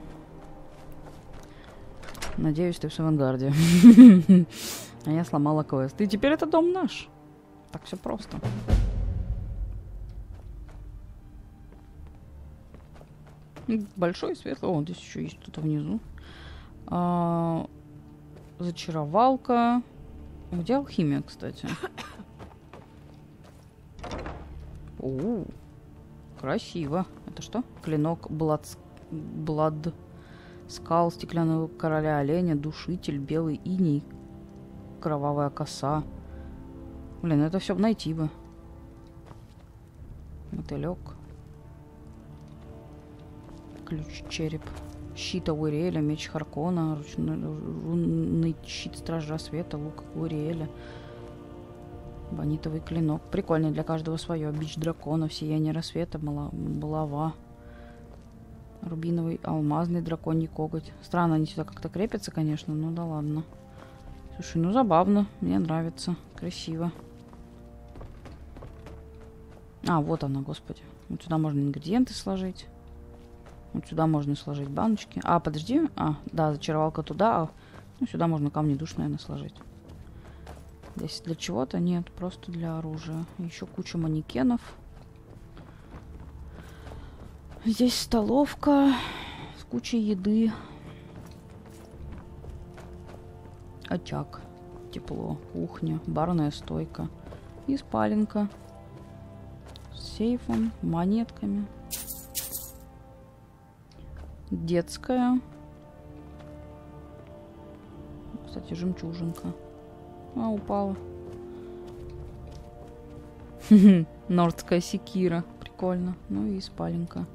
Надеюсь, ты в Савангарде. А я сломала квест. И теперь это дом наш. Так все просто. Большой, светлый. О, здесь еще есть кто-то внизу. А, зачаровалка. Где алхимия, кстати? О, красиво. Это что? Клинок Блад... Блад... Скал, стеклянного короля оленя, душитель, белый иней, кровавая коса. Блин, это все найти бы. Мотылек. ключ, череп. Щит Ауриэля, меч Харкона, ручной, рунный щит Стража Света, лук Ауриэля. Бонитовый клинок. Прикольный, для каждого свое. Бич драконов, сияние рассвета, булава. Рубиновый, алмазный драконий коготь. Странно, они сюда как-то крепятся, конечно, ну да ладно. Слушай, ну забавно, мне нравится. Красиво. А, вот она, господи. Вот сюда можно ингредиенты сложить. Вот сюда можно сложить баночки. А, подожди. А, да, зачаровалка туда. А, ну, сюда можно камни душ, наверное, сложить. Здесь для чего-то? Нет, просто для оружия. Еще куча манекенов. Здесь столовка с кучей еды. Очаг. Тепло. Кухня. Барная стойка. И спаленка. С сейфом. Монетками. Детская. Кстати, жемчужинка. А, упала. Нордская секира. Прикольно. Ну и спаленка.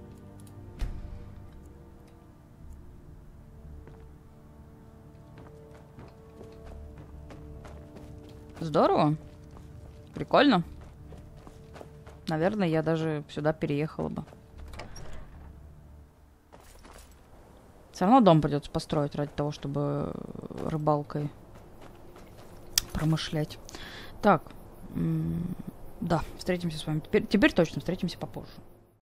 Здорово. Прикольно. Наверное, я даже сюда переехала бы. Все равно дом придется построить ради того, чтобы рыбалкой промышлять. Так. Да, встретимся с вами. Теперь, теперь точно встретимся попозже.